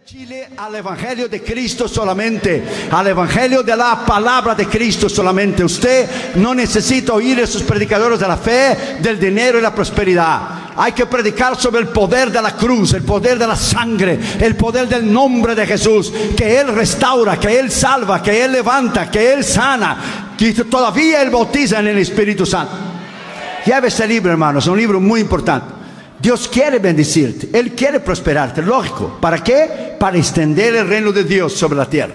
Chile al Evangelio de Cristo solamente, al Evangelio de la palabra de Cristo solamente. Usted no necesita oír a esos predicadores de la fe, del dinero y la prosperidad. Hay que predicar sobre el poder de la cruz, el poder de la sangre, el poder del nombre de Jesús, que Él restaura, que Él salva, que Él levanta, que Él sana, que todavía Él bautiza en el Espíritu Santo. Lleve este libro, hermanos, es un libro muy importante. Dios quiere bendecirte, Él quiere prosperarte, lógico. ¿Para qué? Para extender el reino de Dios sobre la tierra.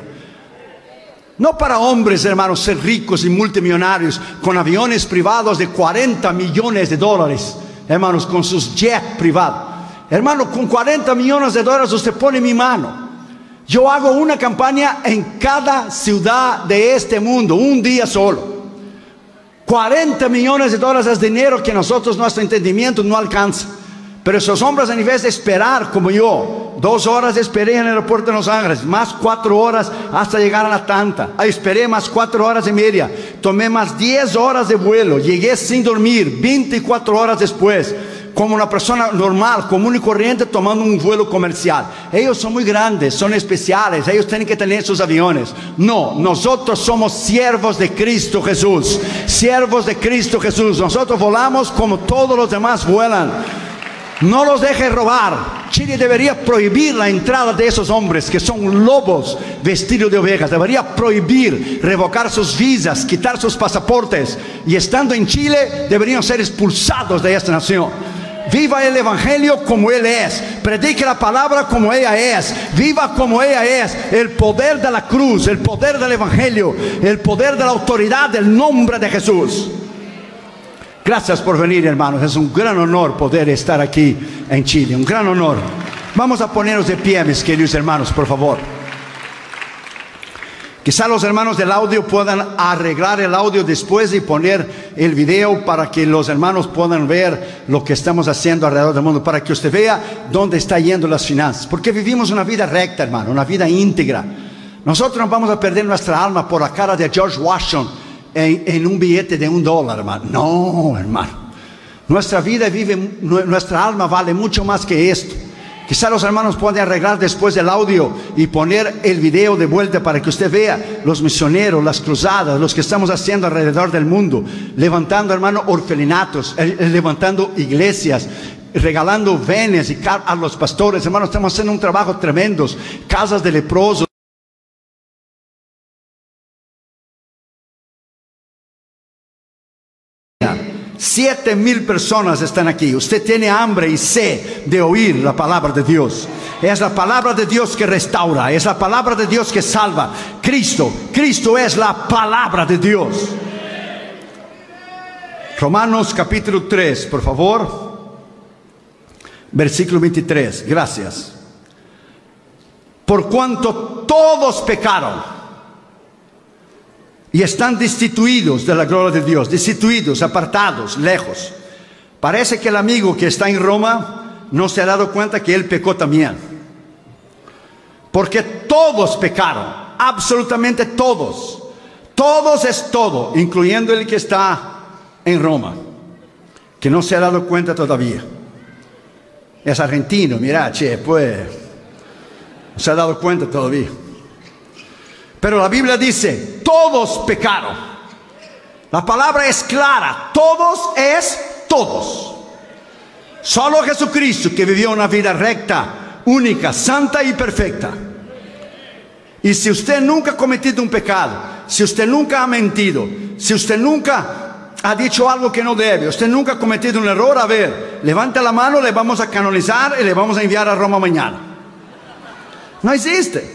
No para hombres, hermanos, ser ricos y multimillonarios con aviones privados de 40 millones de dólares, hermanos, con sus jets privados. Hermano, con 40 millones de dólares usted pone mi mano. Yo hago una campaña en cada ciudad de este mundo, un día solo. 40 millones de dólares es dinero que nosotros, nuestro entendimiento no alcanza. Pero esos hombres, a nivel de esperar, como yo, 2 horas esperé en el aeropuerto de Los Ángeles, más 4 horas hasta llegar a Atlanta. Esperé más 4 horas y media, tomé más 10 horas de vuelo, llegué sin dormir, 24 horas después, como una persona normal, común y corriente, tomando un vuelo comercial. Ellos son muy grandes, son especiales, ellos tienen que tener sus aviones. No, nosotros somos siervos de Cristo Jesús, siervos de Cristo Jesús. Nosotros volamos como todos los demás vuelan. No los deje robar. Chile debería prohibir la entrada de esos hombres que son lobos vestidos de ovejas. Debería prohibir, revocar sus visas, quitar sus pasaportes. Y estando en Chile, deberían ser expulsados de esta nación. Viva el Evangelio como Él es. Predique la palabra como ella es. Viva como ella es. El poder de la cruz, el poder del Evangelio, el poder de la autoridad del nombre de Jesús. Gracias por venir, hermanos. Es un gran honor poder estar aquí en Chile. Un gran honor. Vamos a ponernos de pie, mis queridos hermanos, por favor. Quizá los hermanos del audio puedan arreglar el audio después y poner el video para que los hermanos puedan ver lo que estamos haciendo alrededor del mundo, para que usted vea dónde está yendo las finanzas. Porque vivimos una vida recta, hermano, una vida íntegra. Nosotros no vamos a perder nuestra alma por la cara de George Washington en un billete de $1, hermano. No, hermano. Nuestra vida nuestra alma vale mucho más que esto. Quizá los hermanos pueden arreglar después del audio y poner el video de vuelta para que usted vea los misioneros, las cruzadas, los que estamos haciendo alrededor del mundo, levantando, hermano, orfelinatos, levantando iglesias, regalando venes y a los pastores. Hermanos, estamos haciendo un trabajo tremendo. Casas de leprosos. 7,000 personas están aquí. Usted tiene hambre y sed de oír la palabra de Dios. Es la palabra de Dios que restaura, es la palabra de Dios que salva. Cristo es la palabra de Dios. Romanos capítulo 3, por favor. Versículo 23. Gracias. Por cuanto todos pecaron y están destituidos de la gloria de Dios, destituidos, apartados, lejos. Parece que el amigo que está en Roma no se ha dado cuenta que él pecó también. Porque todos pecaron, absolutamente todos. Todos es todo, incluyendo el que está en Roma, que no se ha dado cuenta todavía. Es argentino, mira, pues, no se ha dado cuenta todavía. Pero la Biblia dice, todos pecaron. La palabra es clara, todos es todos. Solo Jesucristo, que vivió una vida recta, única, santa y perfecta. Y si usted nunca ha cometido un pecado, si usted nunca ha mentido, si usted nunca ha dicho algo que no debe, usted nunca ha cometido un error, a ver, levante la mano, le vamos a canonizar y le vamos a enviar a Roma mañana. No existe.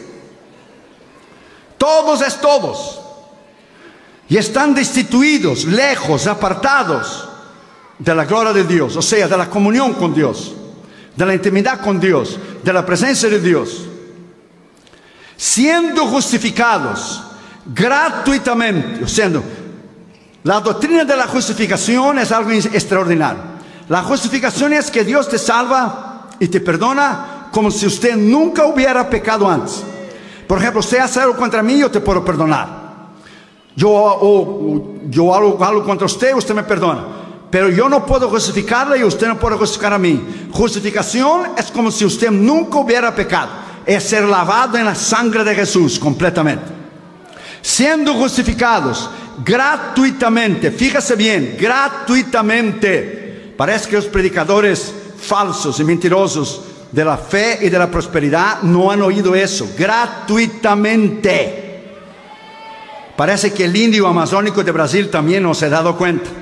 Todos es todos. Y están destituidos, lejos, apartados de la gloria de Dios. O sea, de la comunión con Dios, de la intimidad con Dios, de la presencia de Dios. Siendo justificados gratuitamente. O sea, la doctrina de la justificación es algo extraordinario. La justificación es que Dios te salva y te perdona como si usted nunca hubiera pecado antes. Por ejemplo, usted hace algo contra mí, yo te puedo perdonar. Yo hago algo contra usted, usted me perdona. Pero yo no puedo justificarle y usted no puede justificar a mí. Justificación es como si usted nunca hubiera pecado. es ser lavado en la sangre de Jesús completamente. Siendo justificados gratuitamente, fíjese bien, gratuitamente. Parece que los predicadores falsos y mentirosos de la fe y de la prosperidad no han oído eso. Gratuitamente. Parece que el indio amazónico de Brasil también no se ha dado cuenta.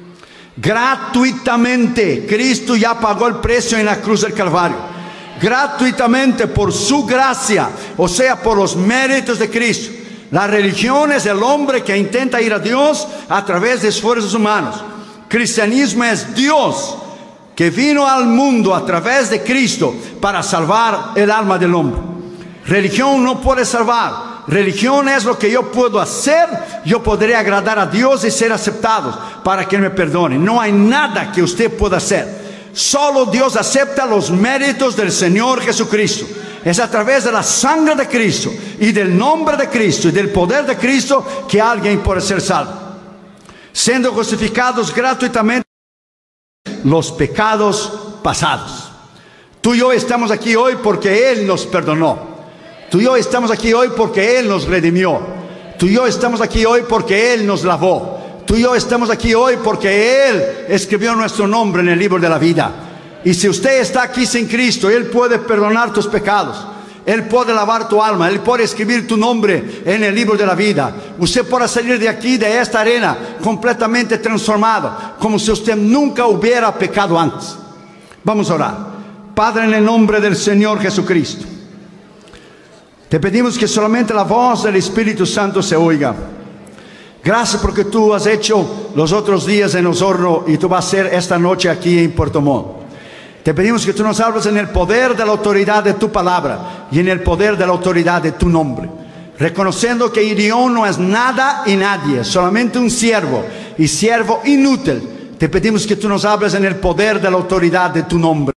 Gratuitamente, Cristo ya pagó el precio en la cruz del Calvario. Gratuitamente, por su gracia, o sea, por los méritos de Cristo. La religión es el hombre que intenta ir a Dios a través de esfuerzos humanos. Cristianismo es Dios que vino al mundo a través de Cristo para salvar el alma del hombre. Religión no puede salvar. Religión es lo que yo puedo hacer. Yo podré agradar a Dios y ser aceptado para que Él me perdone. No hay nada que usted pueda hacer. Solo Dios acepta los méritos del Señor Jesucristo. Es a través de la sangre de Cristo y del nombre de Cristo y del poder de Cristo que alguien puede ser salvo. Siendo justificados gratuitamente los pecados pasados. Tú y yo estamos aquí hoy porque Él nos perdonó. Tú y yo estamos aquí hoy porque Él nos redimió. Tú y yo estamos aquí hoy porque Él nos lavó. Tú y yo estamos aquí hoy porque Él escribió nuestro nombre en el libro de la vida. Y si usted está aquí sin Cristo, Él puede perdonar tus pecados. Él puede lavar tu alma. Él puede escribir tu nombre en el libro de la vida. Usted puede salir de aquí, de esta arena, completamente transformado, como si usted nunca hubiera pecado antes. Vamos a orar. Padre, en el nombre del Señor Jesucristo, te pedimos que solamente la voz del Espíritu Santo se oiga. Gracias porque tú has hecho los otros días en Osorno y tú vas a hacer esta noche aquí en Puerto Montt. Te pedimos que tú nos hables en el poder de la autoridad de tu palabra y en el poder de la autoridad de tu nombre. Reconociendo que Irión no es nada y nadie, solamente un siervo y siervo inútil. Te pedimos que tú nos hables en el poder de la autoridad de tu nombre.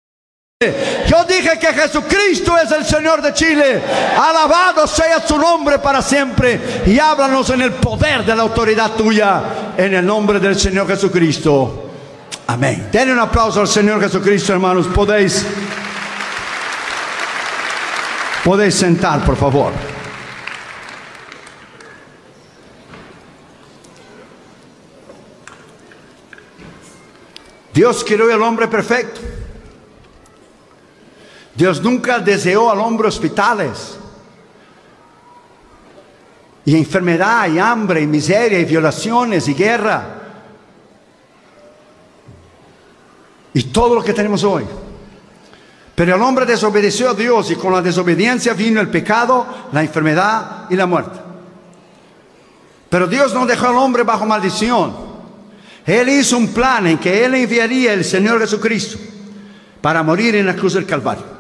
Yo dije que Jesucristo es el Señor de Chile. Alabado sea su nombre para siempre. Y háblanos en el poder de la autoridad tuya, en el nombre del Señor Jesucristo. Amén. Denle un aplauso al Señor Jesucristo, hermanos. Podéis sentar, por favor. Dios creó al hombre perfecto. Dios nunca deseó al hombre hospitales y enfermedad y hambre y miseria y violaciones y guerra y todo lo que tenemos hoy. Pero el hombre desobedeció a Dios y con la desobediencia vino el pecado, la enfermedad y la muerte. Pero Dios no dejó al hombre bajo maldición. Él hizo un plan en que Él enviaría al Señor Jesucristo para morir en la cruz del Calvario.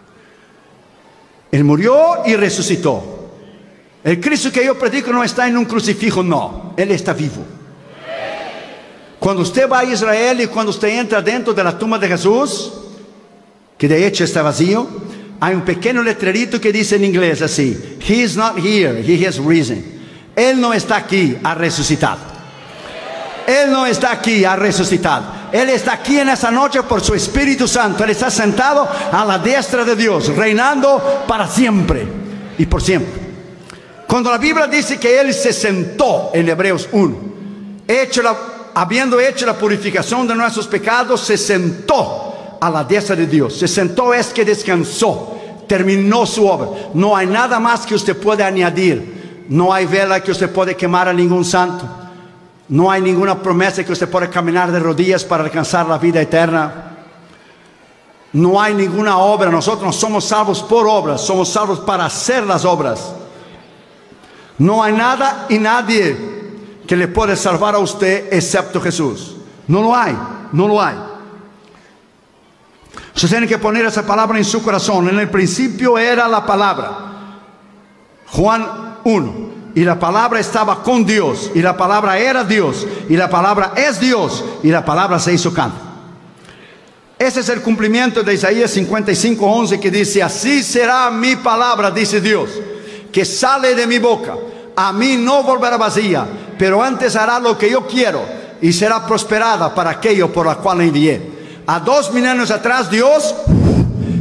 Él murió y resucitó. El Cristo que yo predico no está en un crucifijo, no. Él está vivo. Cuando usted va a Israel y cuando usted entra dentro de la tumba de Jesús, que de hecho está vacío, hay un pequeño letrerito que dice en inglés así: He is not here, He has risen. Él no está aquí, ha resucitado. Él no está aquí, ha resucitado. Él está aquí en esa noche por su Espíritu Santo. Él está sentado a la diestra de Dios, reinando para siempre y por siempre. Cuando la Biblia dice que Él se sentó en Hebreos 1, habiendo hecho la purificación de nuestros pecados, se sentó a la diestra de Dios. Se sentó es que descansó, terminó su obra. No hay nada más que usted pueda añadir. No hay vela que usted puede quemar a ningún santo. No hay ninguna promesa que usted pueda caminar de rodillas para alcanzar la vida eterna. No hay ninguna obra. Nosotros no somos salvos por obras, somos salvos para hacer las obras. No hay nada y nadie que le puede salvar a usted excepto Jesús. No lo hay, no lo hay. Usted tiene que poner esa palabra en su corazón. En el principio era la palabra. Juan 1. Y la palabra estaba con Dios, y la palabra era Dios, y la palabra es Dios, y la palabra se hizo carne. Ese es el cumplimiento de Isaías 55:11, que dice: así será mi palabra, dice Dios, que sale de mi boca. A mí no volverá vacía, pero antes hará lo que yo quiero, y será prosperada para aquello por la cual la envié. A 2 milenios atrás Dios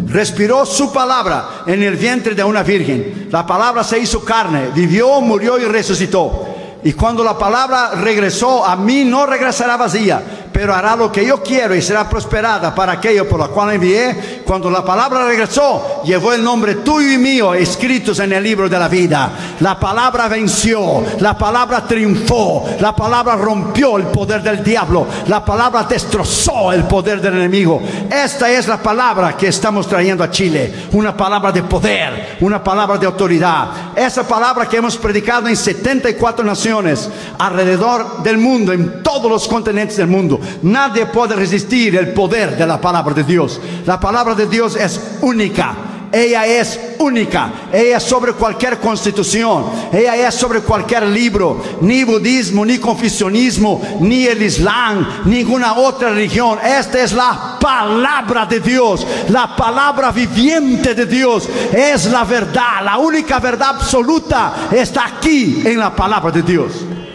respiró su palabra en el vientre de una virgen. La palabra se hizo carne, vivió, murió y resucitó. Y cuando la palabra regresó a mí, no regresará vacía, pero hará lo que yo quiero y será prosperada para aquello por lo cual envié. Cuando la palabra regresó, llevó el nombre tuyo y mío escritos en el libro de la vida. La palabra venció, la palabra triunfó, la palabra rompió el poder del diablo, la palabra destrozó el poder del enemigo. Esta es la palabra que estamos trayendo a Chile, una palabra de poder, una palabra de autoridad. Esa palabra que hemos predicado en 74 naciones alrededor del mundo, en todos los continentes del mundo. Nadie puede resistir el poder de la palabra de Dios. La palabra de Dios es única. Ella es única. Ella es sobre cualquier constitución. Ella es sobre cualquier libro. Ni budismo, ni confucianismo, ni el islam, ninguna otra religión. Esta es la palabra de Dios. La palabra viviente de Dios. Es la verdad. La única verdad absoluta está aquí en la palabra de Dios.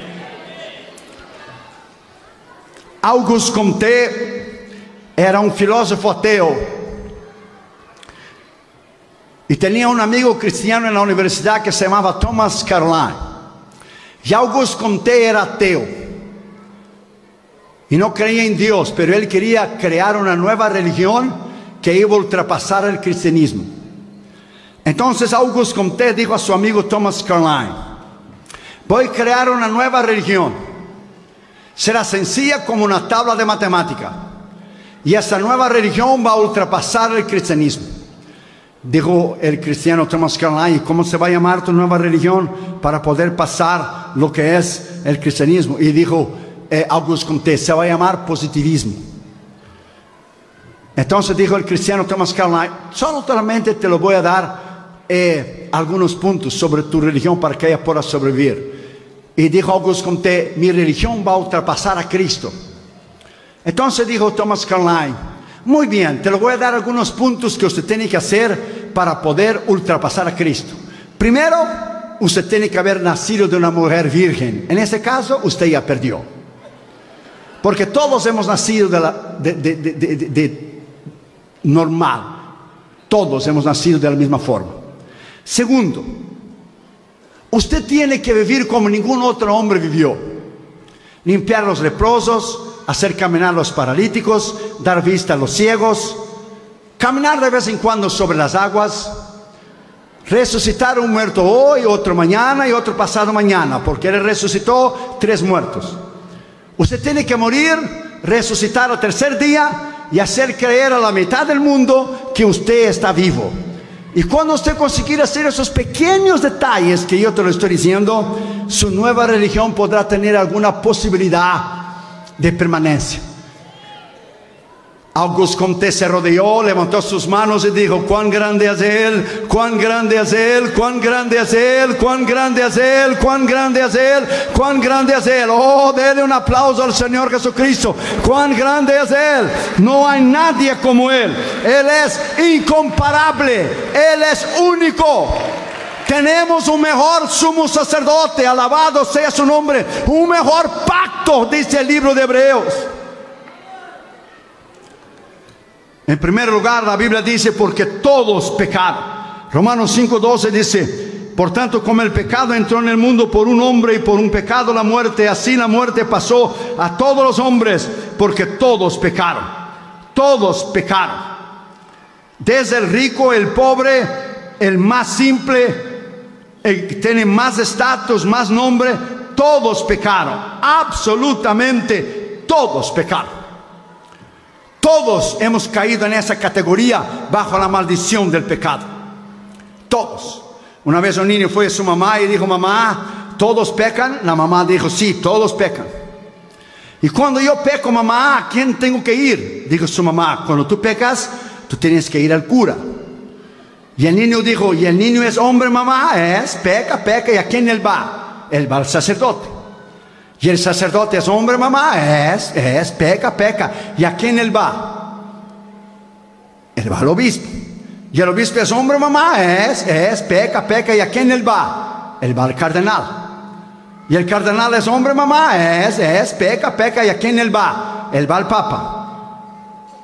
Auguste Comte era un filósofo ateo. Y tenía un amigo cristiano en la universidad que se llamaba Thomas Carlyle. Y Auguste Comte era ateo. Y no creía en Dios, pero él quería crear una nueva religión que iba a ultrapasar el cristianismo. Entonces Auguste Comte dijo a su amigo Thomas Carlyle: voy a crear una nueva religión. Será sencilla como una tabla de matemática. Y esa nueva religión va a ultrapasar el cristianismo. Dijo el cristiano Thomas Carlyle: ¿cómo se va a llamar tu nueva religión para poder pasar lo que es el cristianismo? Y dijo Auguste Comte: se va a llamar positivismo. Entonces dijo el cristiano Thomas Carlyle: solamente te lo voy a dar algunos puntos sobre tu religión para que ella pueda sobrevivir. Y dijo Auguste Comte: mi religión va a ultrapasar a Cristo. Entonces dijo Thomas Carlyle: muy bien, te lo voy a dar algunos puntos que usted tiene que hacer para poder ultrapasar a Cristo. Primero, usted tiene que haber nacido de una mujer virgen. En ese caso, usted ya perdió. Porque todos hemos nacido de normal. Todos hemos nacido de la misma forma. Segundo, usted tiene que vivir como ningún otro hombre vivió. Limpiar a los leprosos, hacer caminar a los paralíticos, dar vista a los ciegos, caminar de vez en cuando sobre las aguas, resucitar un muerto hoy, otro mañana y otro pasado mañana, porque Él resucitó 3 muertos. Usted tiene que morir, resucitar al tercer día y hacer creer a la mitad del mundo que usted está vivo. Y cuando usted consiga hacer esos pequeños detalles que yo te lo estoy diciendo, su nueva religión podrá tener alguna posibilidad de permanencia. Auguste Comte se rodeó, levantó sus manos y dijo: cuán grande es Él, cuán grande es Él, cuán grande es Él, cuán grande es Él, cuán grande es Él, cuán grande es Él. Oh, denle un aplauso al Señor Jesucristo. Cuán grande es Él. No hay nadie como Él. Él es incomparable. Él es único. Tenemos un mejor sumo sacerdote, alabado sea su nombre, un mejor pacto, dice el libro de Hebreos. En primer lugar, la Biblia dice: porque todos pecaron. Romanos 5:12 dice: por tanto, como el pecado entró en el mundo por un hombre y por un pecado la muerte, así la muerte pasó a todos los hombres, porque todos pecaron. Todos pecaron. Desde el rico, el pobre, el más simple, el que tiene más estatus, más nombre, todos pecaron. Absolutamente todos pecaron. Todos hemos caído en esa categoría bajo la maldición del pecado. Todos. Una vez un niño fue a su mamá y dijo: mamá, ¿todos pecan? La mamá dijo: sí, todos pecan. Y cuando yo peco, mamá, ¿a quién tengo que ir? Dijo su mamá: cuando tú pecas, tú tienes que ir al cura. Y el niño dijo: ¿y el niño es hombre, mamá? Peca, ¿y a quién él va? Él va al sacerdote. Y el sacerdote es hombre, mamá, peca. ¿Y a quién él va? Él va al obispo. Y el obispo es hombre, mamá, peca. ¿Y a quién él va? Él va al cardenal. Y el cardenal es hombre, mamá, peca. ¿Y a quién él va? Él va al papa.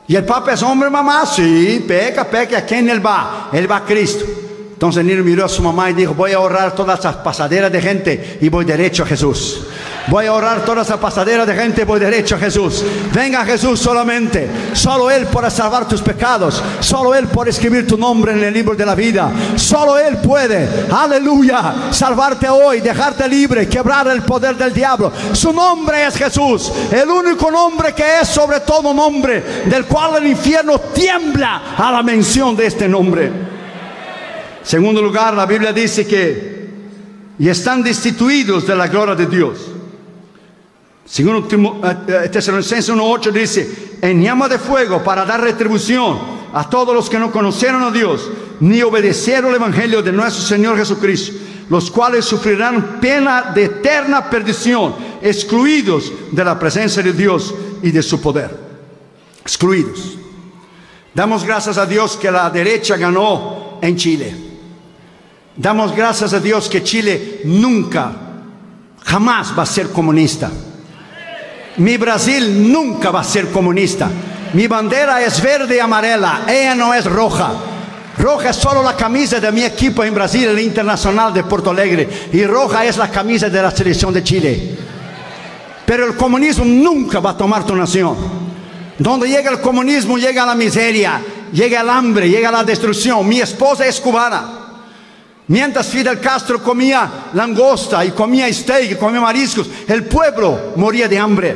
¿Y el Papa es hombre, mamá? Sí, peca. ¿A quién él va? Él va a Cristo. Entonces el niño miró a su mamá y dijo: voy a ahorrar todas esas pasaderas de gente y voy derecho a Jesús. Voy a ahorrar toda esa pasadera de gente y voy derecho a Jesús. Venga a Jesús solamente. Solo Él puede salvar tus pecados. Solo Él puede escribir tu nombre en el libro de la vida. Solo Él puede, aleluya, salvarte hoy, dejarte libre, quebrar el poder del diablo. Su nombre es Jesús, el único nombre que es sobre todo nombre, del cual el infierno tiembla a la mención de este nombre. Segundo lugar, la Biblia dice que y están destituidos de la gloria de Dios. Segundo Tesalonicenses 1:8 dice: en llama de fuego para dar retribución a todos los que no conocieron a Dios ni obedecieron el evangelio de nuestro Señor Jesucristo, los cuales sufrirán pena de eterna perdición, excluidos de la presencia de Dios y de su poder. Excluidos. Damos gracias a Dios que la derecha ganó en Chile. Damos gracias a Dios que Chile nunca, jamás va a ser comunista. Mi Brasil nunca va a ser comunista. Mi bandera es verde y amarela, ella no es roja. Roja es solo la camisa de mi equipo en Brasil, el Internacional de Porto Alegre. Y roja es la camisa de la selección de Chile. Pero el comunismo nunca va a tomar tu nación. Donde llega el comunismo, llega la miseria, llega el hambre, llega la destrucción. Mi esposa es cubana. Mientras Fidel Castro comía langosta y comía steak y comía mariscos, el pueblo moría de hambre.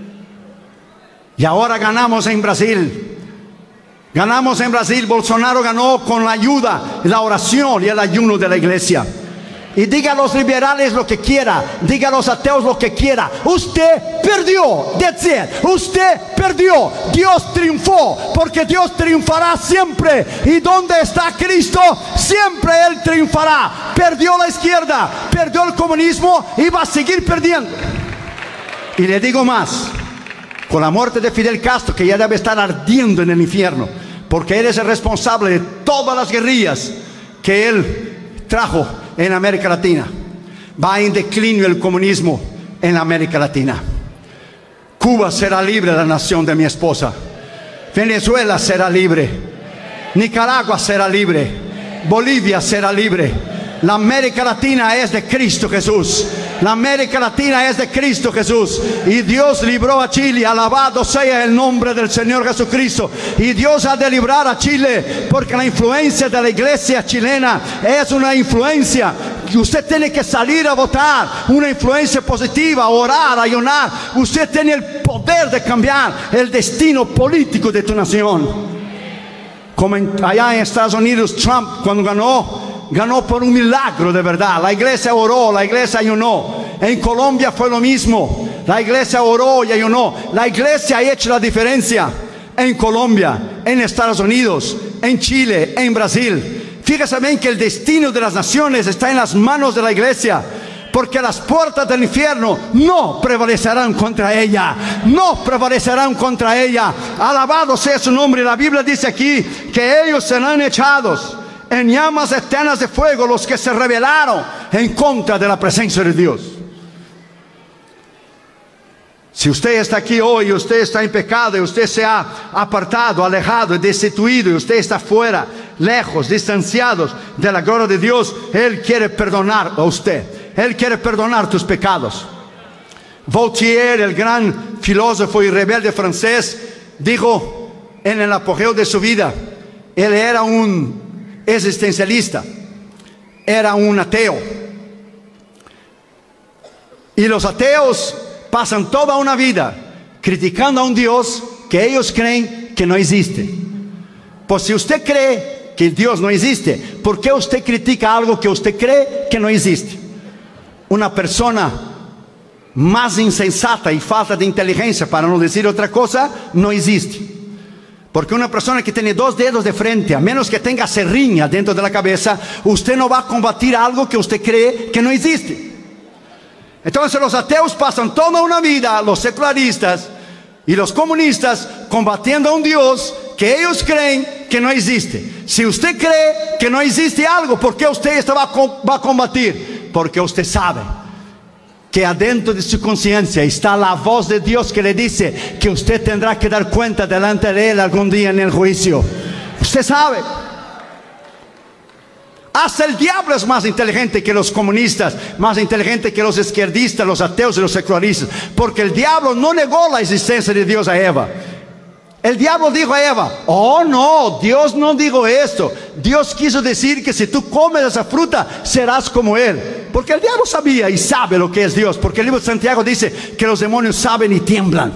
Y ahora ganamos en Brasil. Ganamos en Brasil. Bolsonaro ganó con la ayuda, la oración y el ayuno de la iglesia. Y diga a los liberales lo que quiera, diga a los ateos lo que quiera. Usted perdió, that's it. Usted perdió. Dios triunfó, porque Dios triunfará siempre. Y donde está Cristo, siempre Él triunfará. Perdió la izquierda, perdió el comunismo y va a seguir perdiendo. Y le digo más, con la muerte de Fidel Castro, que ya debe estar ardiendo en el infierno, porque él es el responsable de todas las guerrillas que él trajo en América Latina. Va en declinio el comunismo en América Latina. Cuba será libre, la nación de mi esposa. Venezuela será libre. Nicaragua será libre. Bolivia será libre. La América Latina es de Cristo Jesús. La América Latina es de Cristo Jesús. Y Dios libró a Chile. Alabado sea el nombre del Señor Jesucristo. Y Dios ha de librar a Chile, porque la influencia de la iglesia chilena es una influencia que usted tiene que salir a votar. Una influencia positiva, orar, ayunar. Usted tiene el poder de cambiar el destino político de tu nación. Como allá en Estados Unidos, Trump cuando ganó por un milagro de verdad. La iglesia oró, la iglesia ayunó. En Colombia fue lo mismo. La iglesia oró y ayunó. La iglesia ha hecho la diferencia en Colombia, en Estados Unidos, en Chile, en Brasil. Fíjese bien que el destino de las naciones está en las manos de la iglesia, porque las puertas del infierno no prevalecerán contra ella. No prevalecerán contra ella. Alabado sea su nombre. La Biblia dice aquí que ellos serán echados en llamas eternas de fuego, los que se rebelaron en contra de la presencia de Dios. Si usted está aquí hoy y usted está en pecado y usted se ha apartado, alejado, destituido, y usted está fuera, lejos, distanciados de la gloria de Dios, Él quiere perdonar a usted. Él quiere perdonar tus pecados. Voltaire, el gran filósofo y rebelde francés, dijo en el apogeo de su vida, él era un existencialista, era un ateo. Y los ateos pasan toda una vida criticando a un Dios que ellos creen que no existe. Pues si usted cree que Dios no existe, ¿por qué usted critica algo que usted cree que no existe? Una persona más insensata y falta de inteligencia, para no decir otra cosa, no existe. Porque una persona que tiene dos dedos de frente, a menos que tenga serriña dentro de la cabeza, usted no va a combatir algo que usted cree que no existe. Entonces los ateos pasan toda una vida, los secularistas y los comunistas, combatiendo a un Dios que ellos creen que no existe. Si usted cree que no existe algo, ¿por qué usted va a combatir? Porque usted sabe que adentro de su conciencia está la voz de Dios que le dice que usted tendrá que dar cuenta delante de Él algún día en el juicio. Usted sabe. Hasta el diablo es más inteligente que los comunistas, más inteligente que los izquierdistas, los ateos y los secularistas, porque el diablo no negó la existencia de Dios a Eva. El diablo dijo a Eva: oh no, Dios no dijo esto. Dios quiso decir que si tú comes esa fruta serás como Él. Porque el diablo sabía y sabe lo que es Dios, porque el libro de Santiago dice que los demonios saben y tiemblan.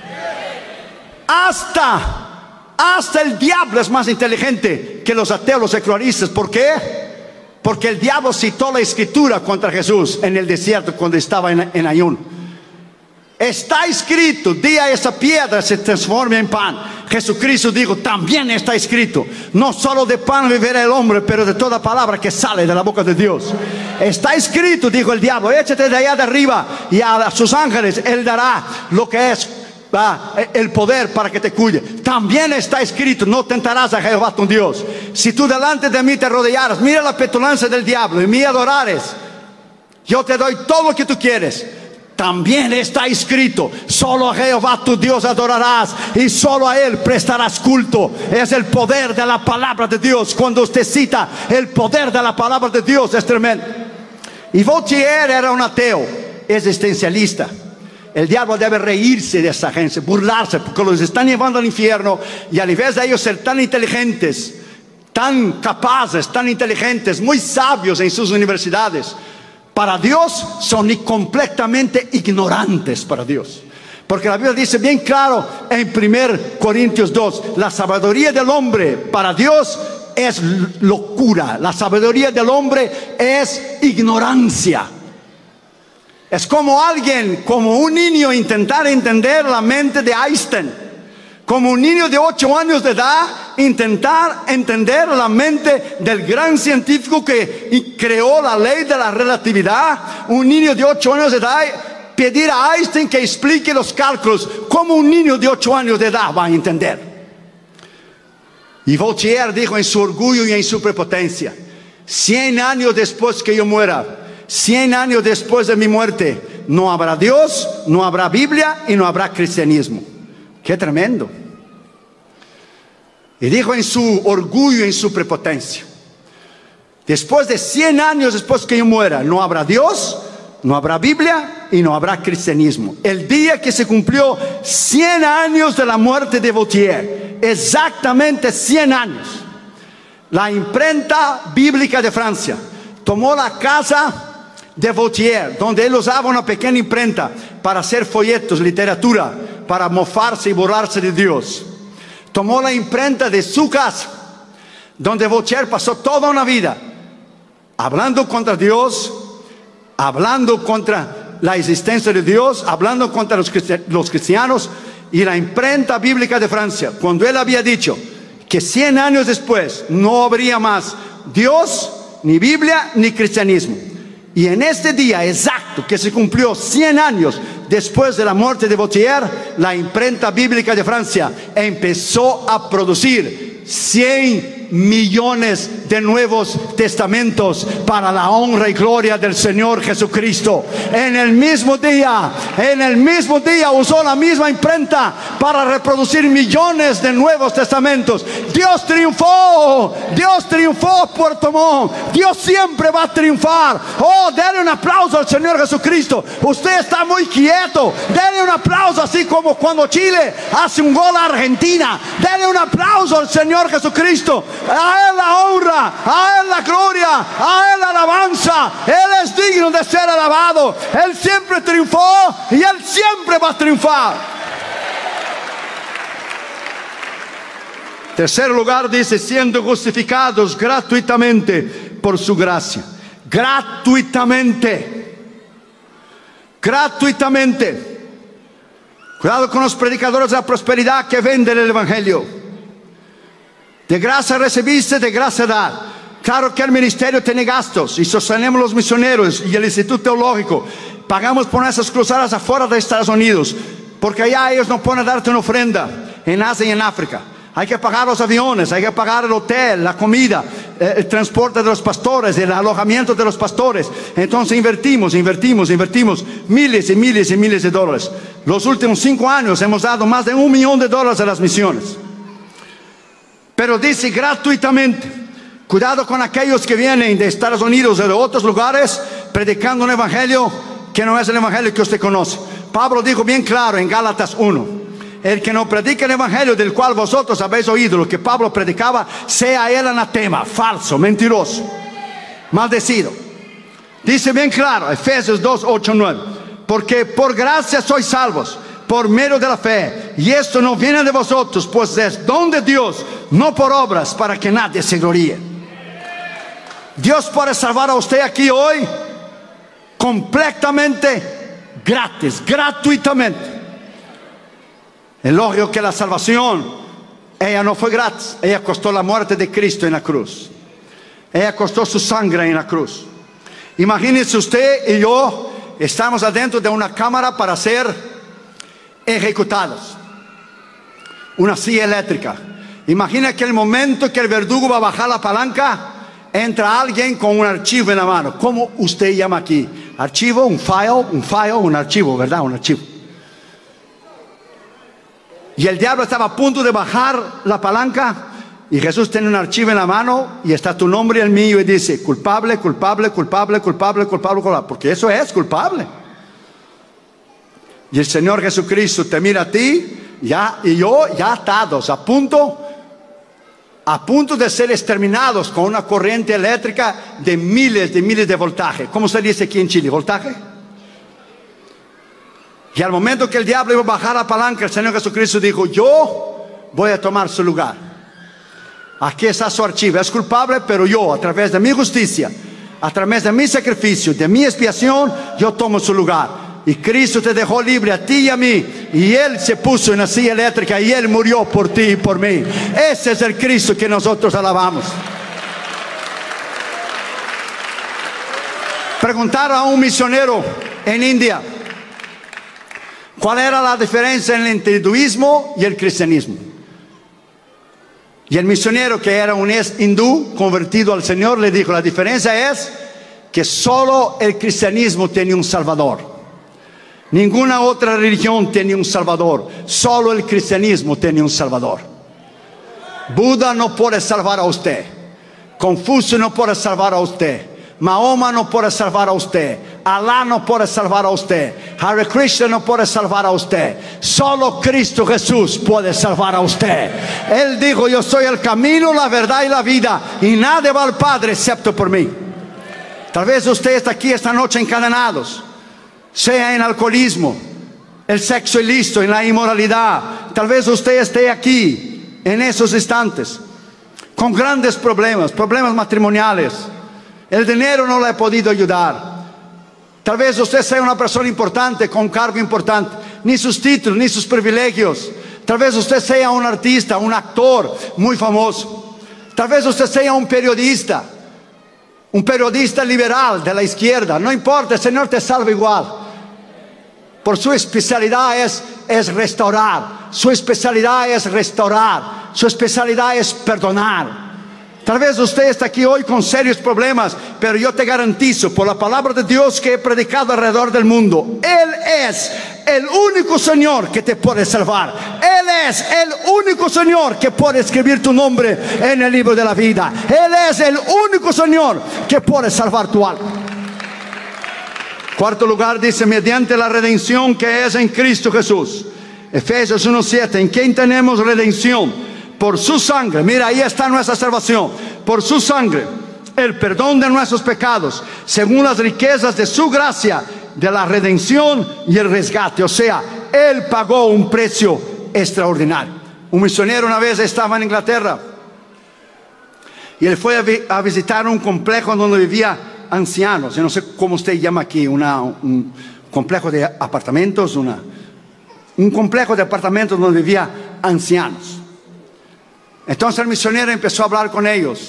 Hasta el diablo es más inteligente que los ateos, los secularistas. ¿Por qué? Porque el diablo citó la escritura contra Jesús en el desierto cuando estaba en ayuno. Está escrito: di a esa piedra se transforme en pan. Jesucristo dijo: también está escrito: no solo de pan vivirá el hombre, pero de toda palabra que sale de la boca de Dios. Está escrito, dijo el diablo: échate de allá de arriba y a sus ángeles Él dará lo que es el poder para que te cuide. También está escrito: no tentarás a Jehová tu Dios. Si tú delante de mí te rodearas, mira la petulancia del diablo, y me adorares, yo te doy todo lo que tú quieres. También está escrito: solo a Jehová tu Dios adorarás y solo a Él prestarás culto. Es el poder de la palabra de Dios. Cuando usted cita el poder de la palabra de Dios, es tremendo. Y Voltaire era un ateo existencialista. El diablo debe reírse de esa gente, burlarse, porque los están llevando al infierno. Y al invés de ellos ser tan inteligentes, tan capaces, tan inteligentes, muy sabios en sus universidades, para Dios son completamente ignorantes para Dios. Porque la Biblia dice bien claro en 1 Corintios 2: la sabiduría del hombre para Dios es locura. La sabiduría del hombre es ignorancia. Es como un niño intentar entender la mente de Einstein. Como un niño de 8 años de edad intentar entender la mente del gran científico que creó la ley de la relatividad. Un niño de 8 años de edad pedir a Einstein que explique los cálculos. ¿Cómo un niño de 8 años de edad va a entender? Y Voltaire dijo en su orgullo y en su prepotencia: 100 años después que yo muera, 100 años después de mi muerte, no habrá Dios, no habrá Biblia y no habrá cristianismo. ¡Qué tremendo! Y dijo en su orgullo y en su prepotencia: después de 100 años después que yo muera, no habrá Dios, no habrá Biblia y no habrá cristianismo. El día que se cumplió 100 años de la muerte de Voltaire, exactamente 100 años, la imprenta bíblica de Francia tomó la casa de Voltaire, donde él usaba una pequeña imprenta para hacer folletos, literatura, para mofarse y burlarse de Dios. Tomó la imprenta de su casa, donde Voltaire pasó toda una vida hablando contra Dios, hablando contra la existencia de Dios, hablando contra los cristianos. Y la imprenta bíblica de Francia, cuando él había dicho que 100 años después no habría más Dios, ni Biblia, ni cristianismo, y en este día exacto que se cumplió 100 años después de la muerte de Voltaire, la imprenta bíblica de Francia empezó a producir 100 millones de nuevos testamentos para la honra y gloria del Señor Jesucristo. En el mismo día usó la misma imprenta para reproducir millones de nuevos testamentos. Dios triunfó Puerto Montt. Dios siempre va a triunfar. Oh, denle un aplauso al Señor Jesucristo. Usted está muy quieto. Denle un aplauso, así como cuando Chile hace un gol a Argentina. Denle un aplauso al Señor Jesucristo. A Él la honra, a Él la gloria, a Él la alabanza. Él es digno de ser alabado. Él siempre triunfó y Él siempre va a triunfar. Tercer lugar dice: siendo justificados gratuitamente por su gracia. Gratuitamente. Gratuitamente. Cuidado con los predicadores de la prosperidad que venden el evangelio. De gracia recibiste, de gracia da. Claro que el ministerio tiene gastos y sostenemos los misioneros y el Instituto Teológico. Pagamos por esas cruzadas afuera de Estados Unidos, porque allá ellos no pueden darte una ofrenda, en Asia y en África. Hay que pagar los aviones, hay que pagar el hotel, la comida. el transporte de los pastores, el alojamiento de los pastores. Entonces invertimos miles y miles y miles de dólares. Los últimos 5 años hemos dado más de $1 millón a las misiones. Pero dice gratuitamente. Cuidado con aquellos que vienen de Estados Unidos o de otros lugares predicando un evangelio que no es el evangelio que usted conoce. Pablo dijo bien claro en Gálatas 1: el que no predica el evangelio del cual vosotros habéis oído lo que Pablo predicaba, sea él anatema, falso, mentiroso, maldecido. Dice bien claro Efesios 2, 8, 9: porque por gracia sois salvos por medio de la fe, y esto no viene de vosotros, pues es don de Dios, no por obras, para que nadie se gloríe. Dios puede salvar a usted aquí hoy completamente gratis, gratuitamente. Es lógico que la salvación, ella no fue gratis. Ella costó la muerte de Cristo en la cruz. Ella costó su sangre en la cruz. Imagínese usted y yo, estamos adentro de una cámara para ser ejecutados. Una silla eléctrica. Imagina que el momento que el verdugo va a bajar la palanca, entra alguien con un archivo en la mano. ¿Cómo usted llama aquí? Archivo, un archivo, ¿verdad? Un archivo. Y el diablo estaba a punto de bajar la palanca, y Jesús tiene un archivo en la mano, y está tu nombre y el mío, y dice: culpable, culpable, culpable, culpable, culpable, culpable. Porque eso es culpable. Y el Señor Jesucristo te mira a ti ya, y yo ya atados, a punto de ser exterminados con una corriente eléctrica de miles de voltaje. ¿Cómo se dice aquí en Chile? ¿Voltaje? Y al momento que el diablo iba a bajar la palanca, el Señor Jesucristo dijo: yo voy a tomar su lugar. Aquí está su archivo. Es culpable, pero yo, a través de mi justicia, a través de mi sacrificio, de mi expiación, yo tomo su lugar. Y Cristo te dejó libre a ti y a mí. Y Él se puso en la silla eléctrica y Él murió por ti y por mí. Ese es el Cristo que nosotros alabamos. Preguntaron a un misionero en India cuál era la diferencia entre el hinduismo y el cristianismo. Y el misionero, que era un hindú convertido al Señor, le dijo: la diferencia es que solo el cristianismo tiene un salvador. Ninguna otra religión tiene un salvador. Solo el cristianismo tiene un salvador. Buda no puede salvar a usted. Confucio no puede salvar a usted. Mahoma no puede salvar a usted. Alá no puede salvar a usted. Hare Krishna no puede salvar a usted. Solo Cristo Jesús puede salvar a usted. Él dijo: yo soy el camino, la verdad y la vida, y nadie va al Padre excepto por mí. Tal vez usted está aquí esta noche encadenados, sea en alcoholismo, el sexo ilícito, en la inmoralidad. Tal vez usted esté aquí en esos instantes con grandes problemas matrimoniales. El dinero no le ha podido ayudar. Tal vez usted sea una persona importante, con cargo importante, ni sus títulos, ni sus privilegios. Tal vez usted sea un artista, un actor muy famoso. Tal vez usted sea un periodista liberal de la izquierda. No importa, el Señor te salva igual. Por su especialidad es restaurar. Su especialidad es restaurar. Su especialidad es perdonar. Tal vez usted está aquí hoy con serios problemas, pero yo te garantizo, por la palabra de Dios que he predicado alrededor del mundo, Él es el único Señor que te puede salvar. Él es el único Señor que puede escribir tu nombre en el libro de la vida. Él es el único Señor que puede salvar tu alma. Cuarto lugar, dice: mediante la redención que es en Cristo Jesús. Efesios 1:7. ¿En quién tenemos redención? Por su sangre. Mira, ahí está nuestra salvación. Por su sangre, el perdón de nuestros pecados, según las riquezas de su gracia, de la redención y el rescate. O sea, Él pagó un precio extraordinario. Un misionero una vez estaba en Inglaterra y él fue a visitar un complejo donde vivía ancianos. Yo no sé cómo usted llama aquí, un complejo de apartamentos, un complejo de apartamentos donde vivía ancianos. Entonces el misionero empezó a hablar con ellos.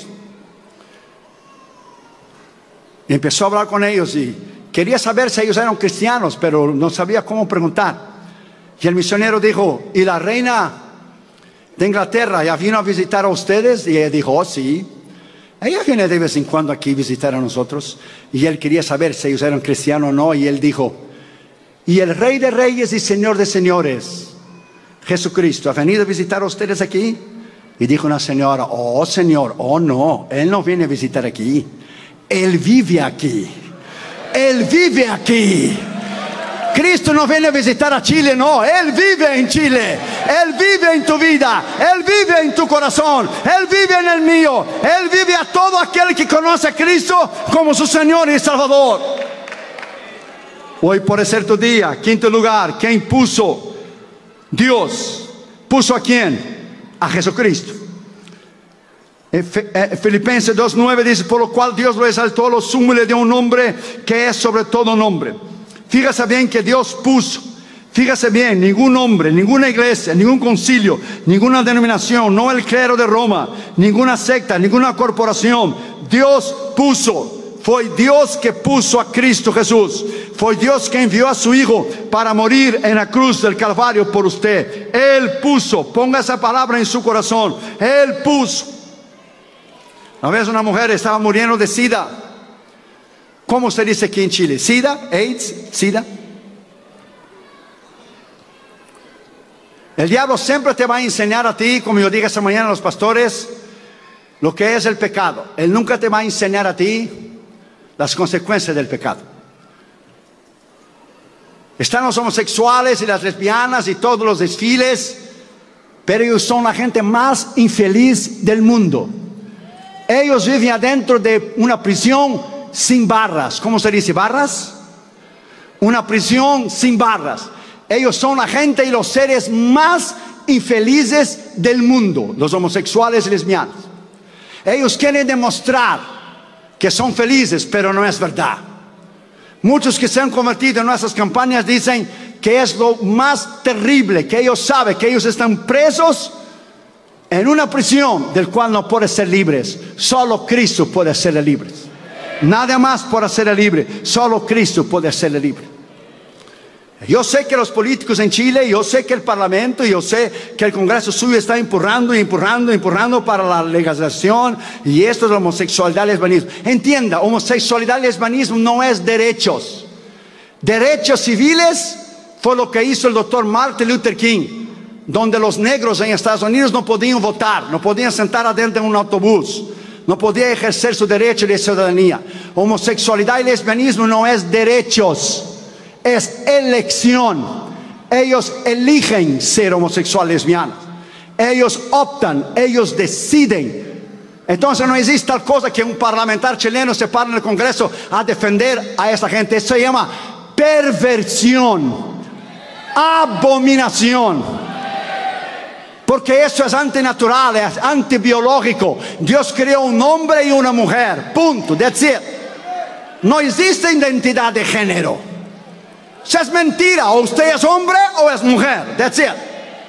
Y quería saber si ellos eran cristianos, pero no sabía cómo preguntar. Y el misionero dijo: ¿y la reina de Inglaterra ya vino a visitar a ustedes? Y ella dijo: oh, sí. Ella viene de vez en cuando aquí a visitar a nosotros. Y él quería saber si ellos eran cristianos o no. Y él dijo, y el Rey de Reyes y Señor de Señores, Jesucristo, ¿ha venido a visitar a ustedes aquí? Y dijo una señora, oh Señor, oh no, Él no viene a visitar aquí. Él vive aquí. Él vive aquí. Cristo no viene a visitar a Chile, no. Él vive en Chile. Él vive en tu vida. Él vive en tu corazón. Él vive en el mío. Él vive a todo aquel que conoce a Cristo como su Señor y Salvador. Hoy puede ser tu día. Quinto lugar, ¿quién puso? Dios. ¿Puso a quién? A Jesucristo. Filipenses 2:9 dice, por lo cual Dios lo exaltó, lo sumo y le dio un nombre que es sobre todo nombre. Fíjese bien que Dios puso, fíjese bien, ningún hombre, ninguna iglesia, ningún concilio, ninguna denominación, no el clero de Roma, ninguna secta, ninguna corporación. Dios puso, fue Dios que puso a Cristo Jesús. Fue Dios que envió a su Hijo para morir en la cruz del Calvario por usted. Él puso, ponga esa palabra en su corazón. Él puso. Una vez una mujer estaba muriendo de SIDA. ¿Cómo se dice aquí en Chile? ¿SIDA? ¿AIDS? ¿SIDA? El diablo siempre te va a enseñar a ti, como yo dije esta mañana a los pastores, lo que es el pecado. Él nunca te va a enseñar a ti las consecuencias del pecado. Están los homosexuales y las lesbianas y todos los desfiles, pero ellos son la gente más infeliz del mundo. Ellos viven adentro de una prisión sin barras. ¿Cómo se dice? ¿Barras? Una prisión sin barras. Ellos son la gente y los seres más infelices del mundo, los homosexuales y lesbianas. Ellos quieren demostrar que son felices, pero no es verdad. Muchos que se han convertido en nuestras campañas dicen que es lo más terrible, que ellos saben que ellos están presos en una prisión del cual no pueden ser libres. Solo Cristo puede hacerle libres. Nada más puede hacerle libre. Solo Cristo puede hacerle libre. Yo sé que los políticos en Chile, yo sé que el Parlamento, yo sé que el Congreso suyo está empujando para la legalización y esto es la homosexualidad y lesbianismo. Entienda, homosexualidad y lesbianismo no es derechos. Derechos civiles fue lo que hizo el doctor Martin Luther King, donde los negros en Estados Unidos no podían votar, no podían sentar adentro de un autobús, no podían ejercer su derecho de ciudadanía. Homosexualidad y lesbianismo no es derechos, es elección. Ellos eligen ser homosexuales, lesbianas. Ellos optan, ellos deciden. Entonces no existe tal cosa que un parlamentar chileno se pare en el Congreso a defender a esa gente. Eso se llama perversión, abominación. Porque eso es antinatural, es antibiológico. Dios creó un hombre y una mujer. Punto. That's it. No existe identidad de género. Eso es mentira. O usted es hombre o es mujer. That's it.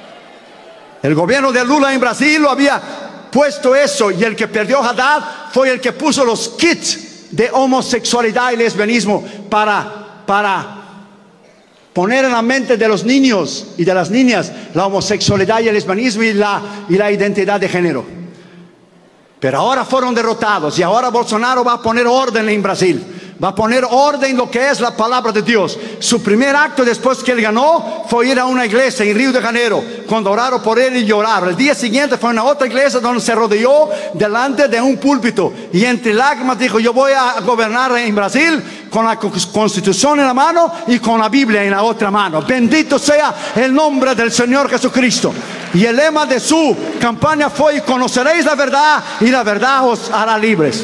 El gobierno de Lula en Brasil lo había puesto eso. Y el que perdió Haddad fue el que puso los kits de homosexualidad y lesbianismo para poner en la mente de los niños y de las niñas la homosexualidad y el lesbianismo y la identidad de género. Pero ahora fueron derrotados y ahora Bolsonaro va a poner orden en Brasil. Va a poner orden en lo que es la palabra de Dios. Su primer acto después que él ganó fue ir a una iglesia en Río de Janeiro, cuando oraron por él y lloraron. El día siguiente fue a una otra iglesia donde se rodeó delante de un púlpito y entre lágrimas dijo: yo voy a gobernar en Brasil con la Constitución en la mano y con la Biblia en la otra mano. Bendito sea el nombre del Señor Jesucristo. Y el lema de su campaña fue: conoceréis la verdad y la verdad os hará libres.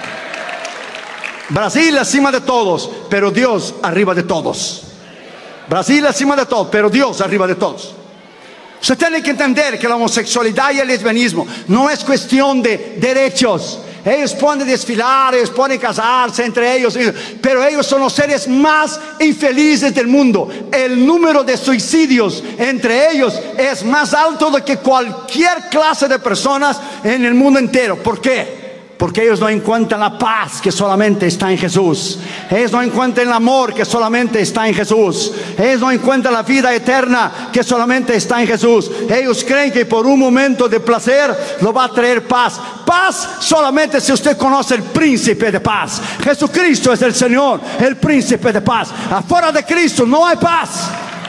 Brasil encima de todos, pero Dios arriba de todos. Brasil encima de todos, pero Dios arriba de todos. Usted tiene que entender que la homosexualidad y el lesbianismo no es cuestión de derechos. Ellos pueden desfilar, ellos pueden casarse entre ellos, pero ellos son los seres más infelices del mundo. El número de suicidios entre ellos es más alto de que cualquier clase de personas en el mundo entero. ¿Por qué? porque ellos no encuentran la paz que solamente está en Jesús. Ellos no encuentran el amor que solamente está en Jesús. Ellos no encuentran la vida eterna que solamente está en Jesús. Ellos creen que por un momento de placer lo va a traer paz. Paz solamente si usted conoce el príncipe de paz. Jesucristo es el Señor, el príncipe de paz. Afuera de Cristo no hay paz.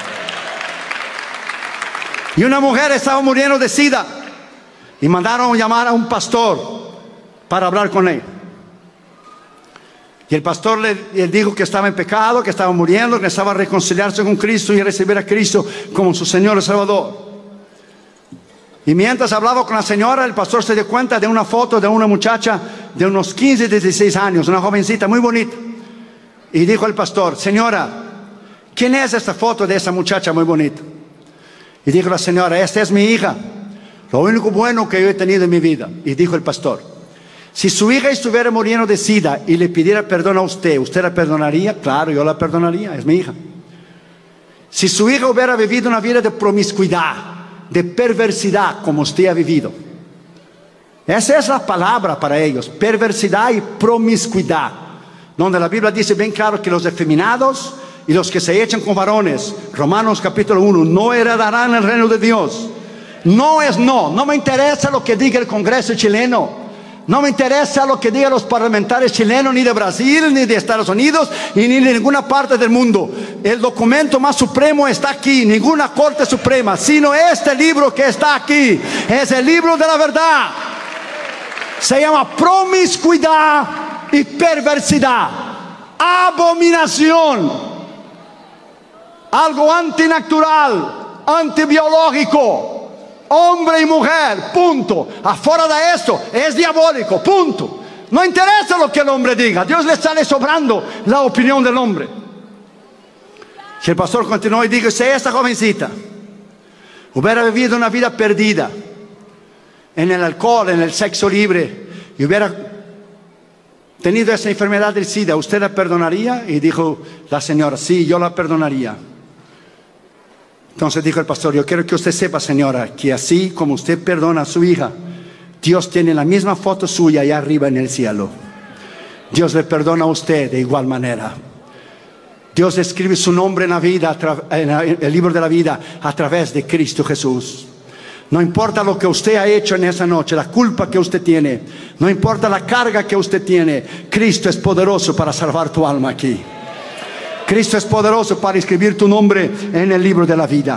Y una mujer estaba muriendo de sida y mandaron llamar a un pastor para hablar con él. Y el pastor le dijo que estaba en pecado, que estaba muriendo, que necesitaba reconciliarse con Cristo y recibir a Cristo como su Señor y Salvador. Y mientras hablaba con la señora, el pastor se dio cuenta de una foto de una muchacha de unos 15, 16 años, una jovencita muy bonita. Y dijo el pastor: señora, ¿quién es esta foto de esa muchacha muy bonita? Y dijo la señora: esta es mi hija, lo único bueno que yo he tenido en mi vida. Y dijo el pastor: si su hija estuviera muriendo de sida y le pidiera perdón a usted, ¿usted la perdonaría? Claro, yo la perdonaría, es mi hija. Si su hija hubiera vivido una vida de promiscuidad, de perversidad, como usted ha vivido, esa es la palabra para ellos: perversidad y promiscuidad, donde la Biblia dice bien claro que los efeminados y los que se echan con varones, Romanos capítulo 1, no heredarán el reino de Dios. No es no. No me interesa lo que diga el Congreso chileno. No me interesa lo que digan los parlamentarios chilenos, ni de Brasil, ni de Estados Unidos, y ni de ninguna parte del mundo. El documento más supremo está aquí, ninguna corte suprema, sino este libro que está aquí. Es el libro de la verdad. Se llama promiscuidad y perversidad, abominación, algo antinatural, antibiológico. Hombre y mujer, punto. Afuera de esto es diabólico, punto. No interesa lo que el hombre diga, Dios le sale sobrando la opinión del hombre. Y el pastor continuó y dijo: si esta jovencita hubiera vivido una vida perdida en el alcohol, en el sexo libre, y hubiera tenido esa enfermedad del SIDA, ¿usted la perdonaría? Y dijo la señora: sí, yo la perdonaría. Entonces dijo el pastor: yo quiero que usted sepa, señora, que así como usted perdona a su hija, Dios tiene la misma foto suya allá arriba en el cielo. Dios le perdona a usted de igual manera. Dios escribe su nombre en la vida, en el libro de la vida, a través de Cristo Jesús. No importa lo que usted ha hecho en esa noche, la culpa que usted tiene, no importa la carga que usted tiene, Cristo es poderoso para salvar tu alma aquí. Cristo es poderoso para escribir tu nombre en el libro de la vida.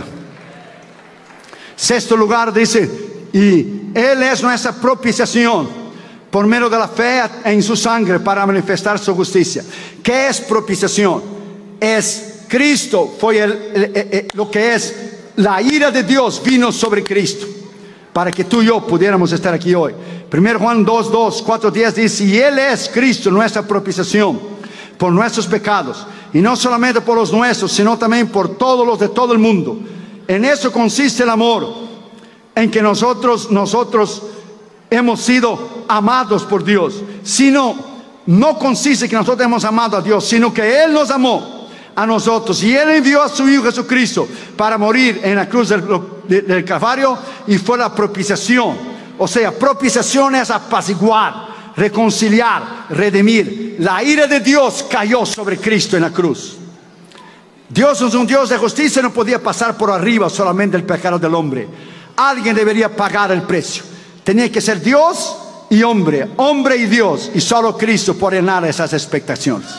Sexto lugar dice: y Él es nuestra propiciación por medio de la fe en su sangre para manifestar su justicia. ¿Qué es propiciación? Es Cristo, fue lo que es la ira de Dios vino sobre Cristo para que tú y yo pudiéramos estar aquí hoy. 1 Juan 2:2, 4:10 dice: y Él es Cristo nuestra propiciación por nuestros pecados, y no solamente por los nuestros, sino también por todos los de todo el mundo. En eso consiste el amor, en que nosotros hemos sido amados por Dios. No consiste que nosotros hemos amado a Dios, sino que Él nos amó a nosotros, y Él envió a su Hijo Jesucristo para morir en la cruz del Calvario, y fue la propiciación. O sea, propiciación es apaciguar, reconciliar, redimir. La ira de Dios cayó sobre Cristo en la cruz. Dios es un Dios de justicia, no podía pasar por arriba solamente el pecado del hombre. Alguien debería pagar el precio. Tenía que ser Dios y hombre, hombre y Dios, y solo Cristo puede llenar esas expectaciones.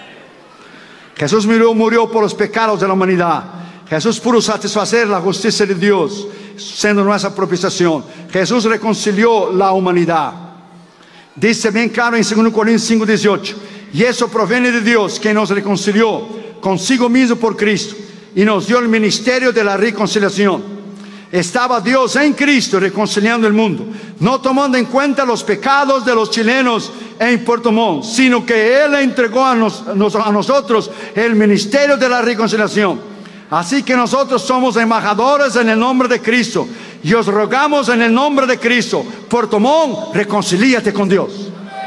Jesús murió por los pecados de la humanidad. Jesús pudo satisfacer la justicia de Dios, siendo nuestra propiciación. Jesús reconcilió la humanidad. Dice bien claro en 2 Corintios 5:18: y eso proviene de Dios, que nos reconcilió consigo mismo por Cristo y nos dio el ministerio de la reconciliación. Estaba Dios en Cristo reconciliando el mundo, no tomando en cuenta los pecados de los chilenos en Puerto Montt, sino que Él entregó a nosotros el ministerio de la reconciliación. Así que nosotros somos embajadores en el nombre de Cristo, y os rogamos en el nombre de Cristo: Puerto Montt, reconcilíate con Dios.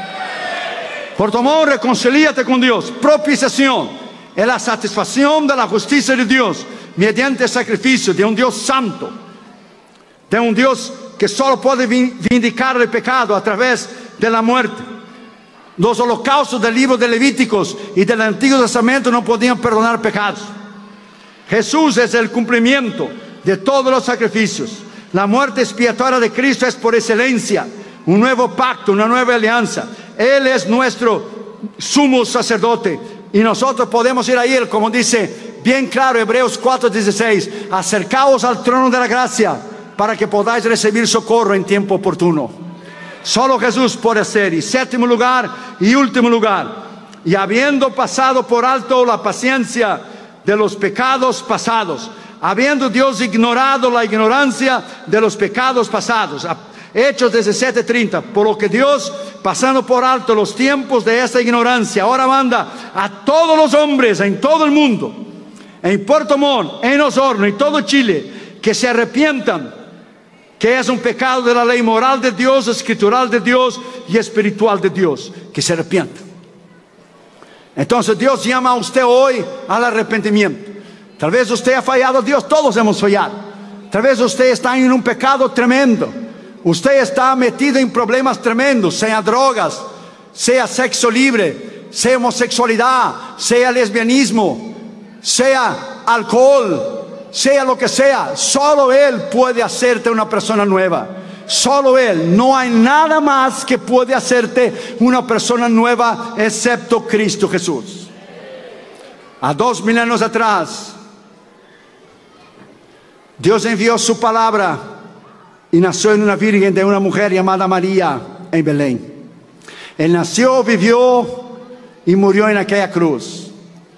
Puerto Montt, reconcilíate con Dios. Propiciación es la satisfacción de la justicia de Dios mediante el sacrificio de un Dios santo, de un Dios que solo puede vindicar el pecado a través de la muerte. Los holocaustos del libro de Levíticos y del Antiguo Testamento no podían perdonar pecados. Jesús es el cumplimiento de todos los sacrificios. La muerte expiatoria de Cristo es por excelencia un nuevo pacto, una nueva alianza. Él es nuestro sumo sacerdote y nosotros podemos ir a Él, como dice bien claro Hebreos 4:16, acercaos al trono de la gracia para que podáis recibir socorro en tiempo oportuno. Solo Jesús puede hacer. Y séptimo lugar y último lugar, y habiendo pasado por alto la paciencia de los pecados pasados, habiendo Dios ignorado la ignorancia de los pecados pasados. Hechos 17:30, por lo que Dios, pasando por alto los tiempos de esta ignorancia, ahora manda a todos los hombres en todo el mundo, en Puerto Montt, en Osorno, en todo Chile, que se arrepientan, que es un pecado de la ley moral de Dios, escritural de Dios y espiritual de Dios, que se arrepientan. Entonces Dios llama a usted hoy al arrepentimiento. Tal vez usted ha fallado a Dios, todos hemos fallado. Tal vez usted está en un pecado tremendo. Usted está metido en problemas tremendos, sea drogas, sea sexo libre, sea homosexualidad, sea lesbianismo, sea alcohol, sea lo que sea. Solo Él puede hacerte una persona nueva. Solo Él. No hay nada más que puede hacerte una persona nueva excepto Cristo Jesús. A 2 milenios atrás, Dios envió su palabra y nació en una virgen de una mujer llamada María en Belén. Él nació, vivió y murió en aquella cruz.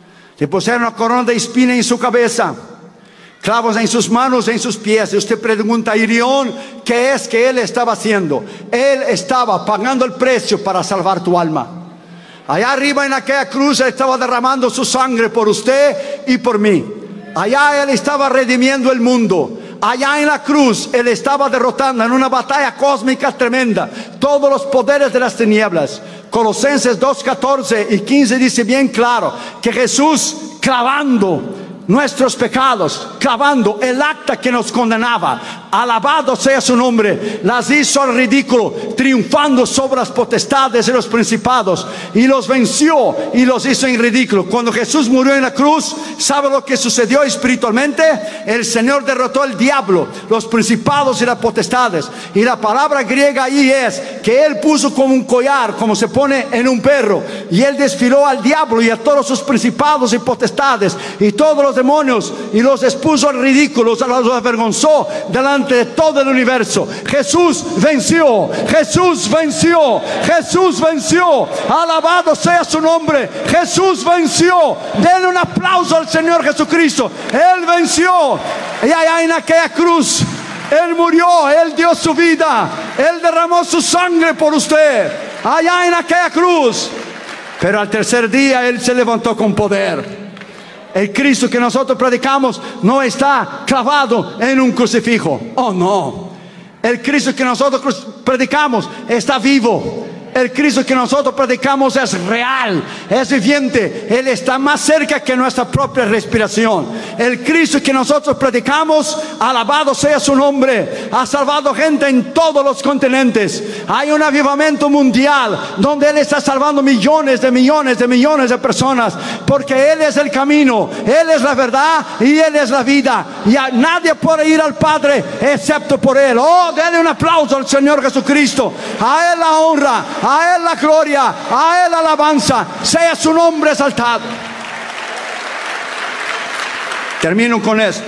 Le pusieron una corona de espina en su cabeza, clavos en sus manos, en sus pies. Y usted pregunta, Irión, ¿qué es que Él estaba haciendo? Él estaba pagando el precio para salvar tu alma. Allá arriba en aquella cruz Él estaba derramando su sangre por usted y por mí. Allá Él estaba redimiendo el mundo. Allá en la cruz Él estaba derrotando en una batalla cósmica tremenda todos los poderes de las tinieblas. Colosenses 2:14 y 15 dice bien claro que Jesús, clavando nuestros pecados, clavando el acta que nos condenaba, alabado sea su nombre, las hizo al ridículo, triunfando sobre las potestades y los principados, y los venció y los hizo en ridículo. Cuando Jesús murió en la cruz, ¿sabe lo que sucedió espiritualmente? El Señor derrotó al diablo, los principados y las potestades. Y la palabra griega ahí es que Él puso como un collar, como se pone en un perro, y Él desfiló al diablo y a todos sus principados y potestades y todos los demonios, y los expuso al ridículo, los avergonzó delante de todo el universo. Jesús venció, Jesús venció, Jesús venció. Alabado sea su nombre. Jesús venció. Denle un aplauso al Señor Jesucristo. Él venció. Y allá en aquella cruz Él murió, Él dio su vida, Él derramó su sangre por usted allá en aquella cruz. Pero al tercer día Él se levantó con poder. El Cristo que nosotros predicamos no está clavado en un crucifijo. Oh no. El Cristo que nosotros predicamos está vivo. El Cristo que nosotros predicamos es real, es viviente. Él está más cerca que nuestra propia respiración. El Cristo que nosotros predicamos, alabado sea su nombre, ha salvado gente en todos los continentes. Hay un avivamiento mundial donde Él está salvando millones de millones de millones de personas, porque Él es el camino, Él es la verdad y Él es la vida. Y nadie puede ir al Padre excepto por Él. Oh, denle un aplauso al Señor Jesucristo. A Él la honra, a Él la gloria, a Él la alabanza, sea su nombre exaltado. Termino con esto.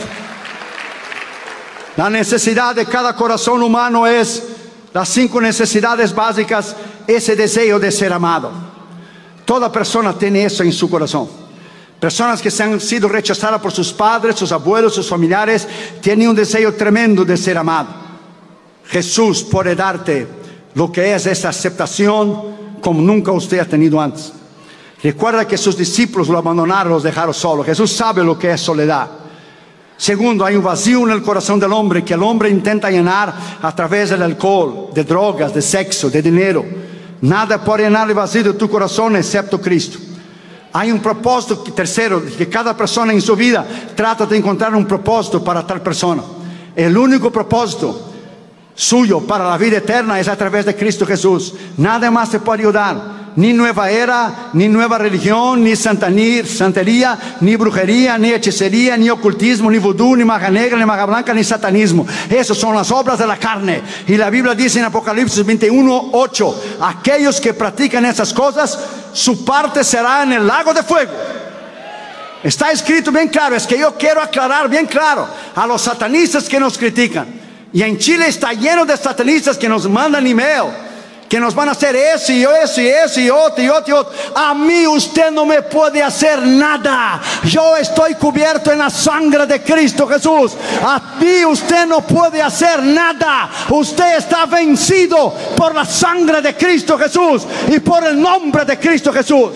La necesidad de cada corazón humano es las 5 necesidades básicas, ese deseo de ser amado. Toda persona tiene eso en su corazón. Personas que se han sido rechazadas por sus padres, sus abuelos, sus familiares, tienen un deseo tremendo de ser amado. Jesús puede darte lo que es esa aceptación como nunca usted ha tenido antes. Recuerda que sus discípulos lo abandonaron, los dejaron solo. Jesús sabe lo que es soledad. Segundo, hay un vacío en el corazón del hombre que el hombre intenta llenar a través del alcohol, de drogas, de sexo, de dinero. Nada puede llenar el vacío de tu corazón excepto Cristo. Hay un propósito. Tercero, que cada persona en su vida trata de encontrar un propósito para tal persona. El único propósito suyo para la vida eterna es a través de Cristo Jesús. Nada más te puede ayudar. Ni nueva era, ni nueva religión, ni santería, ni brujería, ni hechicería, ni ocultismo, ni vudú, ni magia negra, ni magia blanca, ni satanismo. Esas son las obras de la carne. Y la Biblia dice en Apocalipsis 21:8, aquellos que practican esas cosas, su parte será en el lago de fuego. Está escrito bien claro. Es que yo quiero aclarar bien claro a los satanistas que nos critican. Y en Chile está lleno de satanistas que nos mandan email, que nos van a hacer eso y eso y eso y otro y otro y otro. A mí usted no me puede hacer nada. Yo estoy cubierto en la sangre de Cristo Jesús. A mí usted no puede hacer nada. Usted está vencido por la sangre de Cristo Jesús y por el nombre de Cristo Jesús.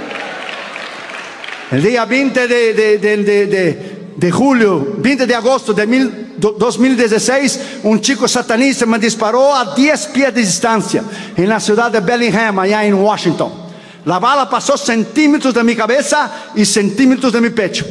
El día 20 de julio, 20 de agosto de 2016, un chico satanista me disparó a 10 pies de distancia en la ciudad de Bellingham, allá en Washington. La bala pasó centímetros de mi cabeza y centímetros de mi pecho.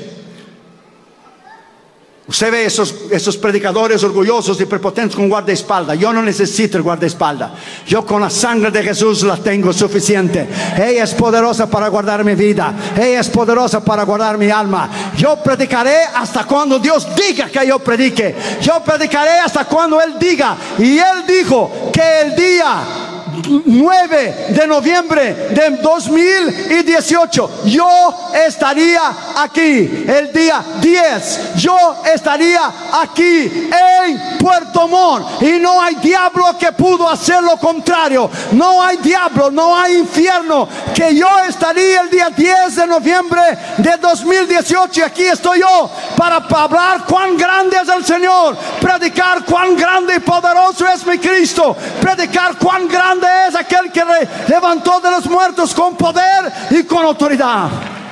Usted ve esos predicadores orgullosos y prepotentes con guardaespaldas. Yo no necesito el guardaespaldas. Yo con la sangre de Jesús la tengo suficiente. Ella es poderosa para guardar mi vida. Ella es poderosa para guardar mi alma. Yo predicaré hasta cuando Dios diga que yo predique. Yo predicaré hasta cuando Él diga. Y Él dijo que el día 9 de noviembre de 2018 yo estaría aquí. El día 10 yo estaría aquí en Puerto Montt, y no hay diablo que pudo hacer lo contrario. No hay diablo, no hay infierno, que yo estaría el día 10 de noviembre de 2018. Y aquí estoy yo para hablar cuán grande es el Señor, predicar cuán grande y poderoso es mi Cristo, predicar cuán grande es aquel que levantó de los muertos con poder y con autoridad.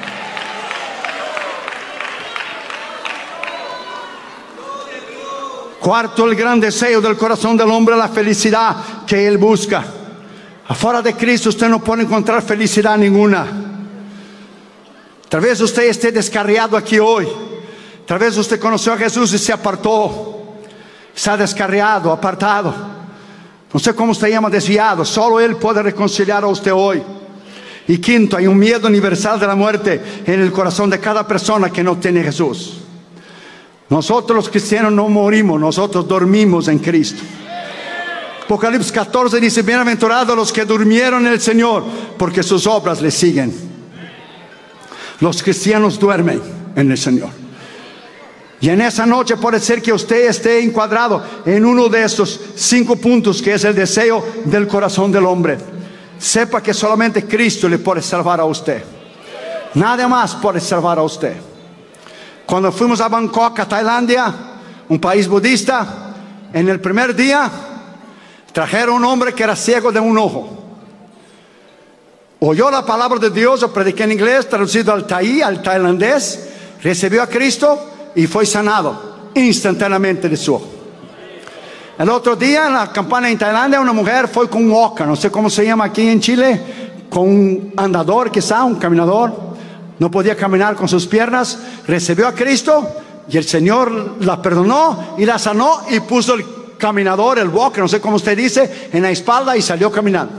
Cuarto, el gran deseo del corazón del hombre, la felicidad que él busca. Afuera de Cristo usted no puede encontrar felicidad ninguna. Tal vez usted esté descarriado aquí hoy. Tal vez usted conoció a Jesús y se apartó. Está descarriado, apartado. No sé cómo usted llama, desviado. Solo Él puede reconciliar a usted hoy. Y quinto, hay un miedo universal de la muerte en el corazón de cada persona que no tiene Jesús. Nosotros los cristianos no morimos, nosotros dormimos en Cristo. Apocalipsis 14 dice: bienaventurados los que durmieron en el Señor, porque sus obras le siguen. Los cristianos duermen en el Señor. Y en esa noche puede ser que usted esté encuadrado en uno de estos 5 puntos, que es el deseo del corazón del hombre. Sepa que solamente Cristo le puede salvar a usted. Nada más puede salvar a usted. Cuando fuimos a Bangkok, a Tailandia, un país budista, en el primer día trajeron un hombre que era ciego de un ojo. Oyó la palabra de Dios, yo prediqué en inglés, traducido al tailandés, recibió a Cristo y fue sanado instantáneamente de su ojo. El otro día en la campaña en Tailandia, una mujer fue con un walker, no sé cómo se llama aquí en Chile, con un andador quizá, un caminador. No podía caminar con sus piernas, recibió a Cristo y el Señor la perdonó y la sanó, y puso el caminador, el walker, no sé cómo usted dice, en la espalda y salió caminando.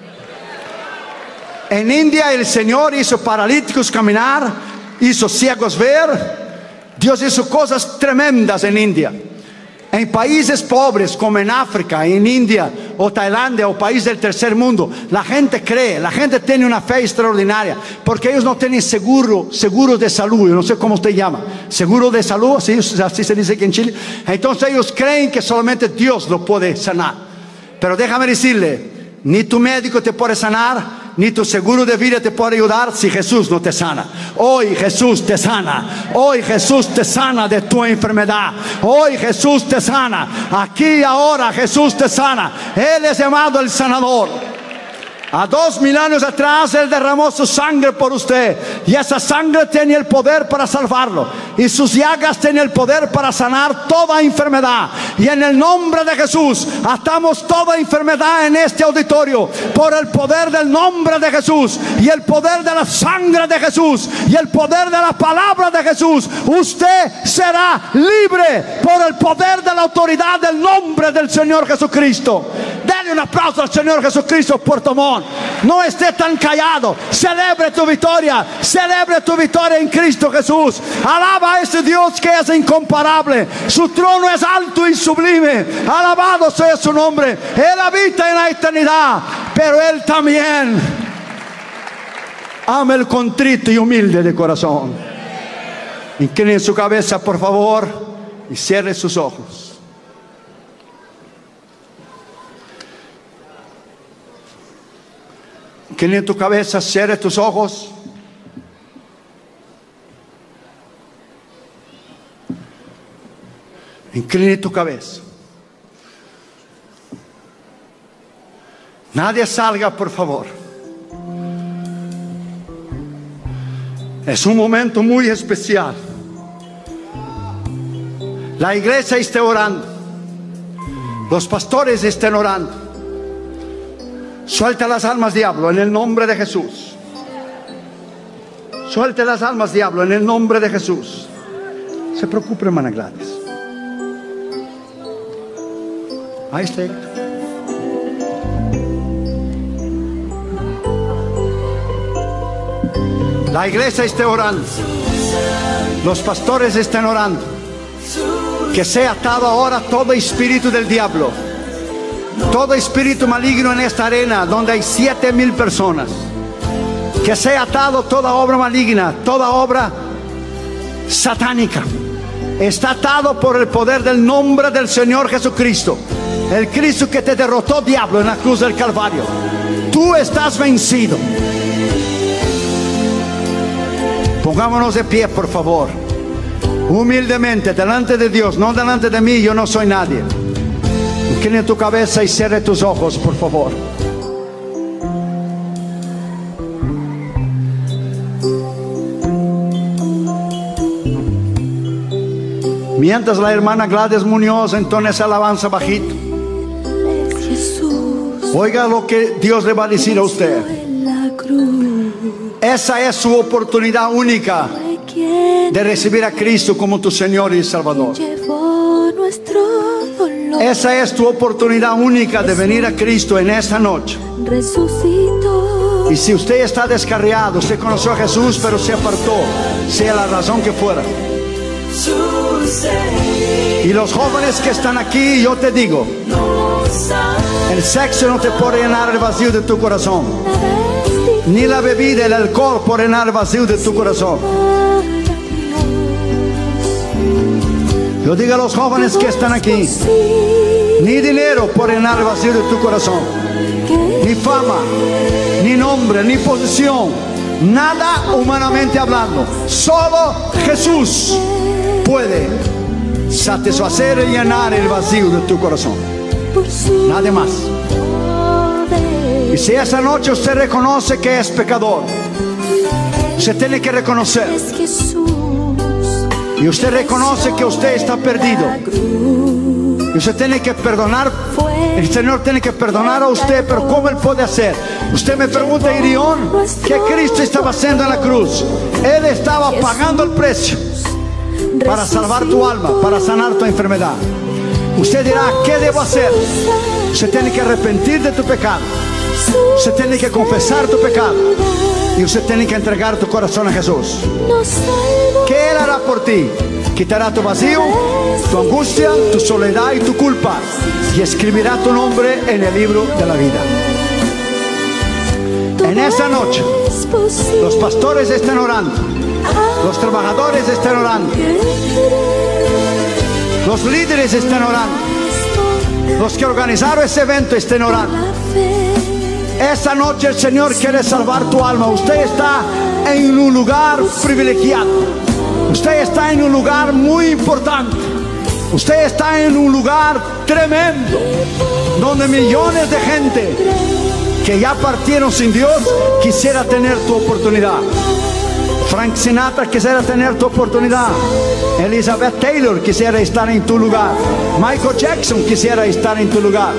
En India el Señor hizo paralíticos caminar, hizo ciegos ver. Dios hizo cosas tremendas en India. En países pobres como en África, en India o Tailandia o países del tercer mundo, la gente cree, la gente tiene una fe extraordinaria, porque ellos no tienen seguro de salud. Yo no sé cómo usted llama, seguro de salud, así se dice aquí en Chile. Entonces ellos creen que solamente Dios lo puede sanar. Pero déjame decirle, ni tu médico te puede sanar, ni tu seguro de vida te puede ayudar si Jesús no te sana. Hoy Jesús te sana. Hoy Jesús te sana de tu enfermedad. Hoy Jesús te sana. Aquí y ahora Jesús te sana. Él es llamado el sanador. A 2000 años atrás Él derramó su sangre por usted, y esa sangre tiene el poder para salvarlo, y sus llagas tienen el poder para sanar toda enfermedad. Y en el nombre de Jesús atamos toda enfermedad en este auditorio por el poder del nombre de Jesús, y el poder de la sangre de Jesús, y el poder de la palabra de Jesús. Usted será libre por el poder de la autoridad del nombre del Señor Jesucristo. Dale un aplauso al Señor Jesucristo, Puerto Montt. No esté tan callado. Celebre tu victoria. Celebre tu victoria en Cristo Jesús. Alaba a ese Dios que es incomparable. Su trono es alto y sublime. Alabado sea su nombre. Él habita en la eternidad, pero Él también ama el contrito y humilde de corazón. Incline su cabeza, por favor, y cierre sus ojos. Incline tu cabeza, cierre tus ojos. Incline tu cabeza. Nadie salga, por favor. Es un momento muy especial. La iglesia está orando. Los pastores están orando. Suelta las almas, diablo, en el nombre de Jesús. Suelte las almas, diablo, en el nombre de Jesús. Se preocupe, hermana Gladys. Ahí está. La iglesia está orando. Los pastores están orando. Que sea atado ahora todo espíritu del diablo, todo espíritu maligno en esta arena donde hay 7000 personas. Que sea atado toda obra maligna, toda obra satánica. Está atado por el poder del nombre del Señor Jesucristo. El Cristo que te derrotó, diablo, en la cruz del Calvario. Tú estás vencido. Pongámonos de pie, por favor. Humildemente, delante de Dios, no delante de mí. Yo no soy nadie. Incline tu cabeza y cierre tus ojos, por favor. Mientras la hermana Gladys Muñoz entona esa alabanza bajito, oiga lo que Dios le va a decir a usted. Esa es su oportunidad única de recibir a Cristo como tu Señor y Salvador. Esa es tu oportunidad única de venir a Cristo en esta noche. Y si usted está descarriado, usted conoció a Jesús pero se apartó, sea la razón que fuera. Y los jóvenes que están aquí, yo te digo, el sexo no te puede llenar el vacío de tu corazón, ni la bebida, el alcohol puede llenar el vacío de tu corazón. Yo digo a los jóvenes que están aquí, ni dinero puede llenar el vacío de tu corazón, ni fama, ni nombre, ni posición, nada humanamente hablando. Solo Jesús puede satisfacer y llenar el vacío de tu corazón. Nada más. Y si esa noche usted reconoce que es pecador, usted tiene que reconocer. Y usted reconoce que usted está perdido, y usted tiene que perdonar. El Señor tiene que perdonar a usted, pero ¿cómo Él puede hacer? Usted me pregunta, Irión, ¿qué Cristo estaba haciendo en la cruz? Él estaba pagando el precio para salvar tu alma, para sanar tu enfermedad. Usted dirá, ¿qué debo hacer? Usted tiene que arrepentir de tu pecado. Usted tiene que confesar tu pecado. Y usted tiene que entregar tu corazón a Jesús. ¿Qué Él hará por ti? Quitará tu vacío, tu angustia, tu soledad y tu culpa, y escribirá tu nombre en el libro de la vida. En esta noche los pastores están orando, los trabajadores están orando, los líderes están orando, los que organizaron ese evento están orando. Esta noche el Señor quiere salvar tu alma. Usted está en un lugar privilegiado. Usted está en un lugar muy importante. Usted está en un lugar tremendo, donde millones de gente que ya partieron sin Dios, quisiera tener tu oportunidad. Frank Sinatra quisiera tener tu oportunidad. Elizabeth Taylor quisiera estar en tu lugar. Michael Jackson quisiera estar en tu lugar.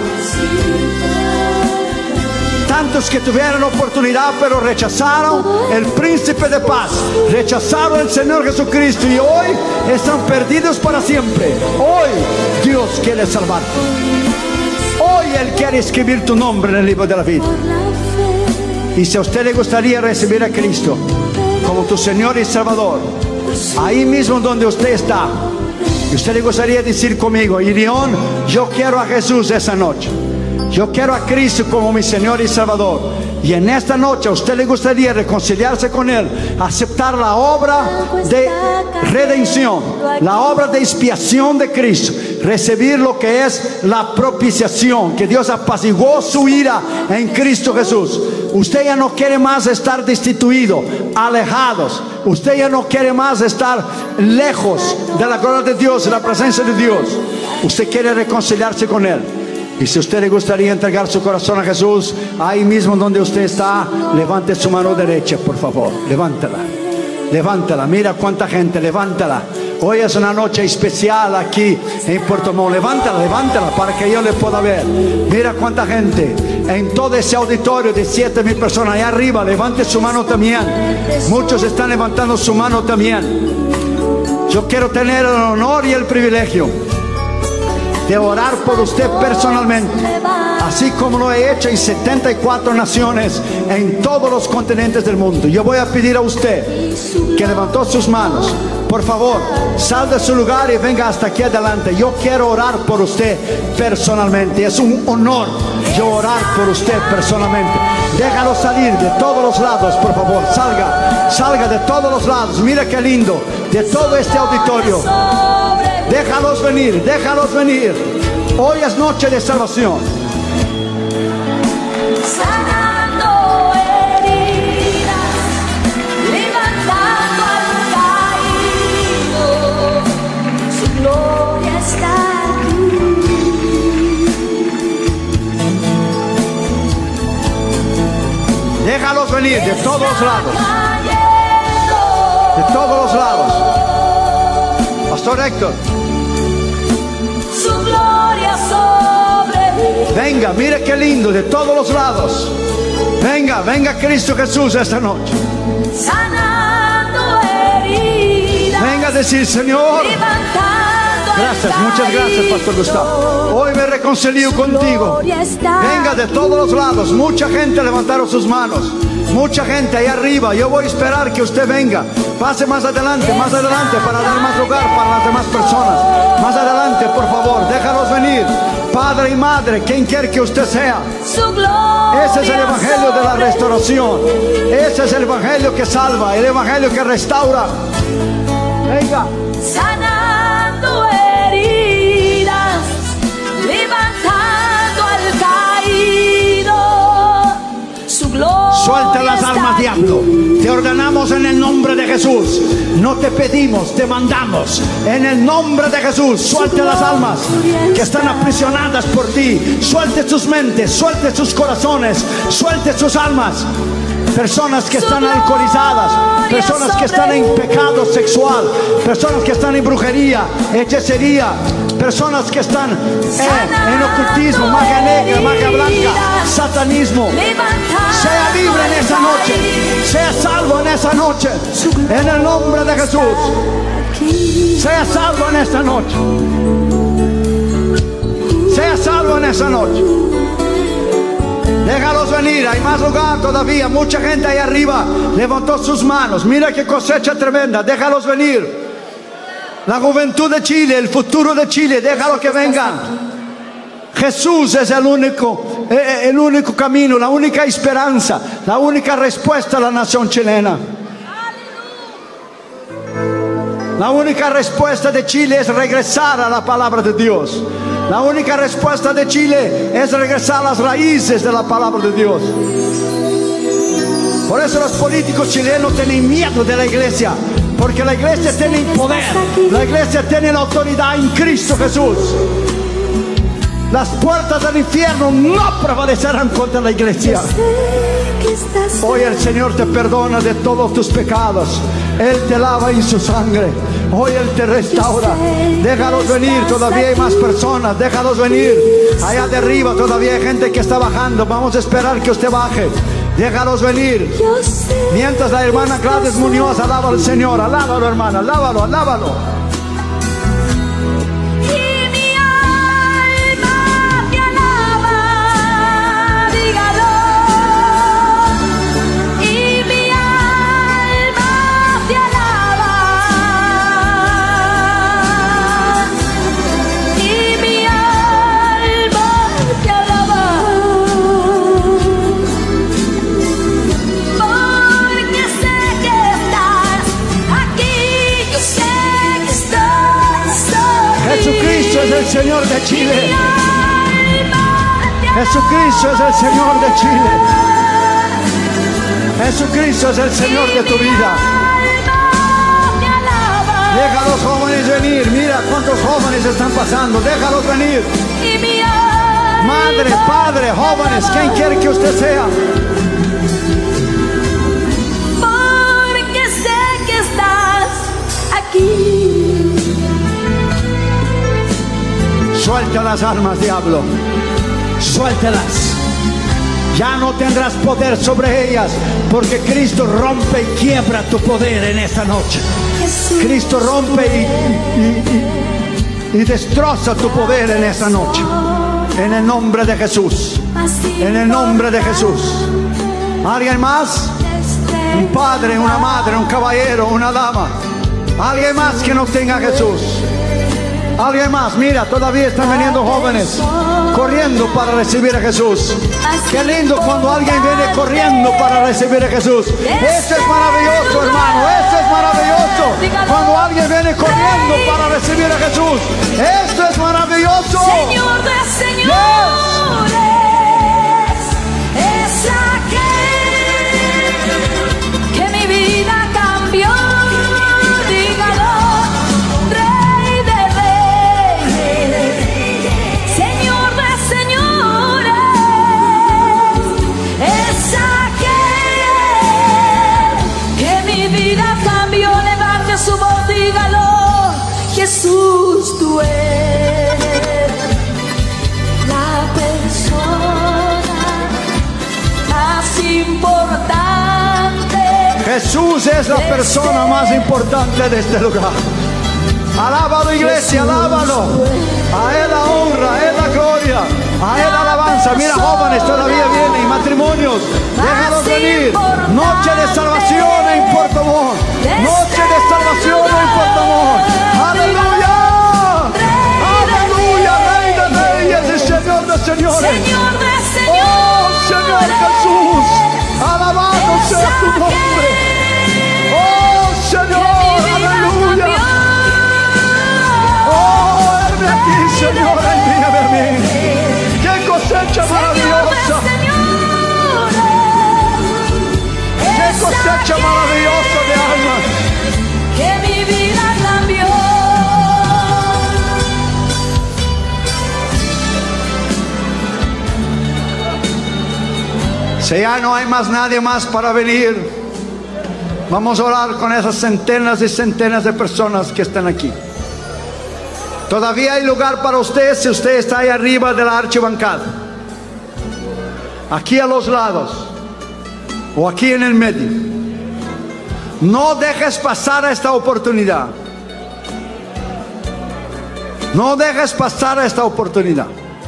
Tantos que tuvieron oportunidad pero rechazaron el príncipe de paz, rechazaron el Señor Jesucristo y hoy están perdidos para siempre. Hoy Dios quiere salvarte. Hoy Él quiere escribir tu nombre en el libro de la vida. Y si a usted le gustaría recibir a Cristo como tu Señor y Salvador, ahí mismo donde usted está, y usted le gustaría decir conmigo: Irión, yo quiero a Jesús esa noche. Yo quiero a Cristo como mi Señor y Salvador. Y en esta noche a usted le gustaría reconciliarse con Él, aceptar la obra de redención, la obra de expiación de Cristo, recibir lo que es la propiciación, que Dios apaciguó su ira en Cristo Jesús. Usted ya no quiere más estar destituido, alejados. Usted ya no quiere más estar lejos de la gloria de Dios, de la presencia de Dios. Usted quiere reconciliarse con Él. Y si usted le gustaría entregar su corazón a Jesús, ahí mismo donde usted está, levante su mano derecha, por favor. Levántala, levántala. Mira cuánta gente, levántala. Hoy es una noche especial aquí en Puerto Montt. Levántala, levántala para que yo le pueda ver. Mira cuánta gente en todo ese auditorio de 7,000 personas allá arriba. Levante su mano también. Muchos están levantando su mano también. Yo quiero tener el honor y el privilegio de orar por usted personalmente, así como lo he hecho en 74 naciones en todos los continentes del mundo. Yo voy a pedir a usted que levantó sus manos, por favor, sal de su lugar y venga hasta aquí adelante. Yo quiero orar por usted personalmente. Es un honor yo orar por usted personalmente. Déjalo salir de todos los lados, por favor. Salga de todos los lados. Mira qué lindo, de todo este auditorio. Déjalos venir, déjalos venir. Hoy es noche de salvación. Sanando heridas, levantando al caído, su gloria está aquí. Déjalos venir de todos los lados. De todos los lados. Pastor Héctor, Su gloria sobre mí. venga, mire qué lindo, de todos los lados. Venga, venga Cristo Jesús esta noche. Sanando heridas. Venga a decir: Señor, Levantando gracias, al muchas gracias, Pastor Gustavo. Hoy me reconcilio contigo. gloria está Venga de todos los lados. Mucha gente levantaron sus manos. Mucha gente ahí arriba. Yo voy a esperar que usted venga. Pase más adelante para dar más lugar para las demás personas. Más adelante, por favor, déjalos venir. Padre y madre, quien quiera que usted sea. su gloria. Ese es el evangelio de la restauración. Ese es el evangelio que salva, el evangelio que restaura. Venga. Sanando heridas, levantando al caído, su gloria. Suelta las está armas, aquí. diablo. Te ordenamos en el nombre de Jesús. No te pedimos, te mandamos. En el nombre de Jesús, suelte las almas que están aprisionadas por ti. Suelte sus mentes, suelte sus corazones, suelte sus almas. Personas que están alcoholizadas, personas que están en pecado sexual, personas que están en brujería, hechicería, personas que están en ocultismo, magia negra, magia blanca, satanismo. Sea libre en esa noche, sea salvo en esa noche, en el nombre de Jesús. Sea salvo en esta noche. Sea salvo en esa noche. Déjalos venir, hay más lugar todavía. Mucha gente ahí arriba levantó sus manos. Mira qué cosecha tremenda. Déjalos venir. La juventud de Chile, el futuro de Chile, déjalo que vengan. Jesús es el único camino, la única esperanza, la única respuesta a la nación chilena. La única respuesta de Chile es regresar a la palabra de Dios. La única respuesta de Chile es regresar a las raíces de la palabra de Dios. Por eso los políticos chilenos tienen miedo de la iglesia, porque la iglesia tiene poder, la iglesia tiene la autoridad en Cristo Jesús. Las puertas del infierno no prevalecerán contra la iglesia. Hoy el Señor te perdona de todos tus pecados. Él te lava en su sangre. Hoy Él te restaura. Déjalos venir, todavía hay más personas. Déjalos venir. Allá de arriba todavía hay gente que está bajando. Vamos a esperar que usted baje. Déjalos venir. Mientras la hermana Gladys Muñoz alaba al Señor. Alábalo, hermana, alábalo, alábalo. Jesucristo es el Señor de Chile. Jesucristo es el Señor de Chile. Jesucristo es el Señor de tu vida. Deja a los jóvenes venir. Mira cuántos jóvenes están pasando. Déjalos venir. Madre, padre, jóvenes, ¿quién quiere que usted sea? Porque sé que estás aquí. Suelta las armas, diablo. Suéltelas. Ya no tendrás poder sobre ellas, porque Cristo rompe y quiebra tu poder en esta noche. Cristo rompe y destroza tu poder en esta noche. En el nombre de Jesús. En el nombre de Jesús. ¿Alguien más? Un padre, una madre, un caballero, una dama. ¿Alguien más que no tenga a Jesús? Alguien más, mira, todavía están viniendo jóvenes corriendo para recibir a Jesús. Qué lindo cuando alguien viene corriendo para recibir a Jesús. Eso es maravilloso, hermano, eso es maravilloso. Cuando alguien viene corriendo para recibir a Jesús, esto es maravilloso. Señor de señores, es aquel que mi vida cambió. Jesús, tú eres la persona más importante. Jesús es la persona más importante de este lugar. Alábalo, iglesia, alábalo. A Él la honra, a Él la gloria, a Él la alabanza. Mira, jóvenes todavía vienen, matrimonios, déjalos venir. Noche de salvación en Puerto Montt. Noche de salvación en Puerto Montt. Aleluya. Aleluya, Rey de Reyes y Señor de Señores. Oh, Señor Jesús, alabado sea tu nombre. Oh, Señor, aleluya. Oh, herme aquí, Señor, envíame a mí. ¡Qué cosecha maravillosa! ¡Qué cosecha maravillosa de almas! Que mi vida cambió. Si ya no hay más nadie más para venir, vamos a orar con esas centenas y centenas de personas que están aquí. Todavía hay lugar para usted si usted está ahí arriba de la archibancada. Aquí a los lados o aquí en el medio. No dejes pasar esta oportunidad. No dejes pasar esta oportunidad.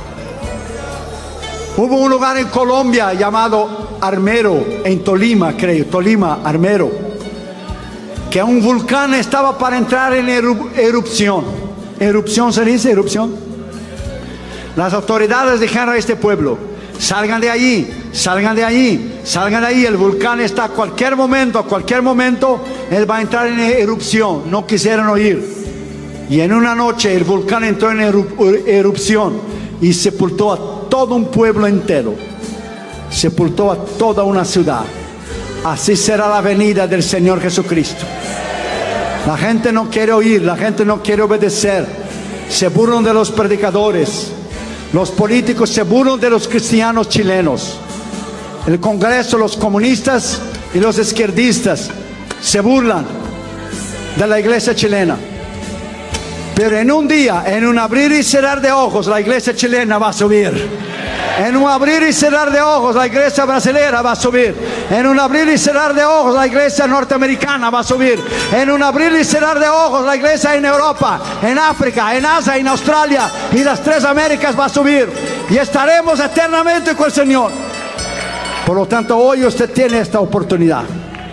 Hubo un lugar en Colombia llamado Armero, en Tolima, creo, Tolima, Armero, que un volcán estaba para entrar en erupción. ¿Erupción se dice? ¿Erupción? Las autoridades dijeron a este pueblo: salgan de allí, salgan de allí, salgan de ahí. El volcán está a cualquier momento, él va a entrar en erupción. No quisieron oír. Y en una noche el volcán entró en erupción y sepultó a todo un pueblo entero. Sepultó a toda una ciudad. Así será la venida del Señor Jesucristo. La gente no quiere oír, la gente no quiere obedecer. Se burlan de los predicadores. Los políticos se burlan de los cristianos chilenos. El Congreso, los comunistas y los izquierdistas se burlan de la iglesia chilena. Pero en un día, en un abrir y cerrar de ojos, la iglesia chilena va a subir. En un abrir y cerrar de ojos, la iglesia brasileña va a subir. En un abrir y cerrar de ojos, la iglesia norteamericana va a subir. En un abrir y cerrar de ojos, la iglesia en Europa, en África, en Asia, en Australia y las 3 Américas va a subir. Y estaremos eternamente con el Señor. Por lo tanto, hoy usted tiene esta oportunidad.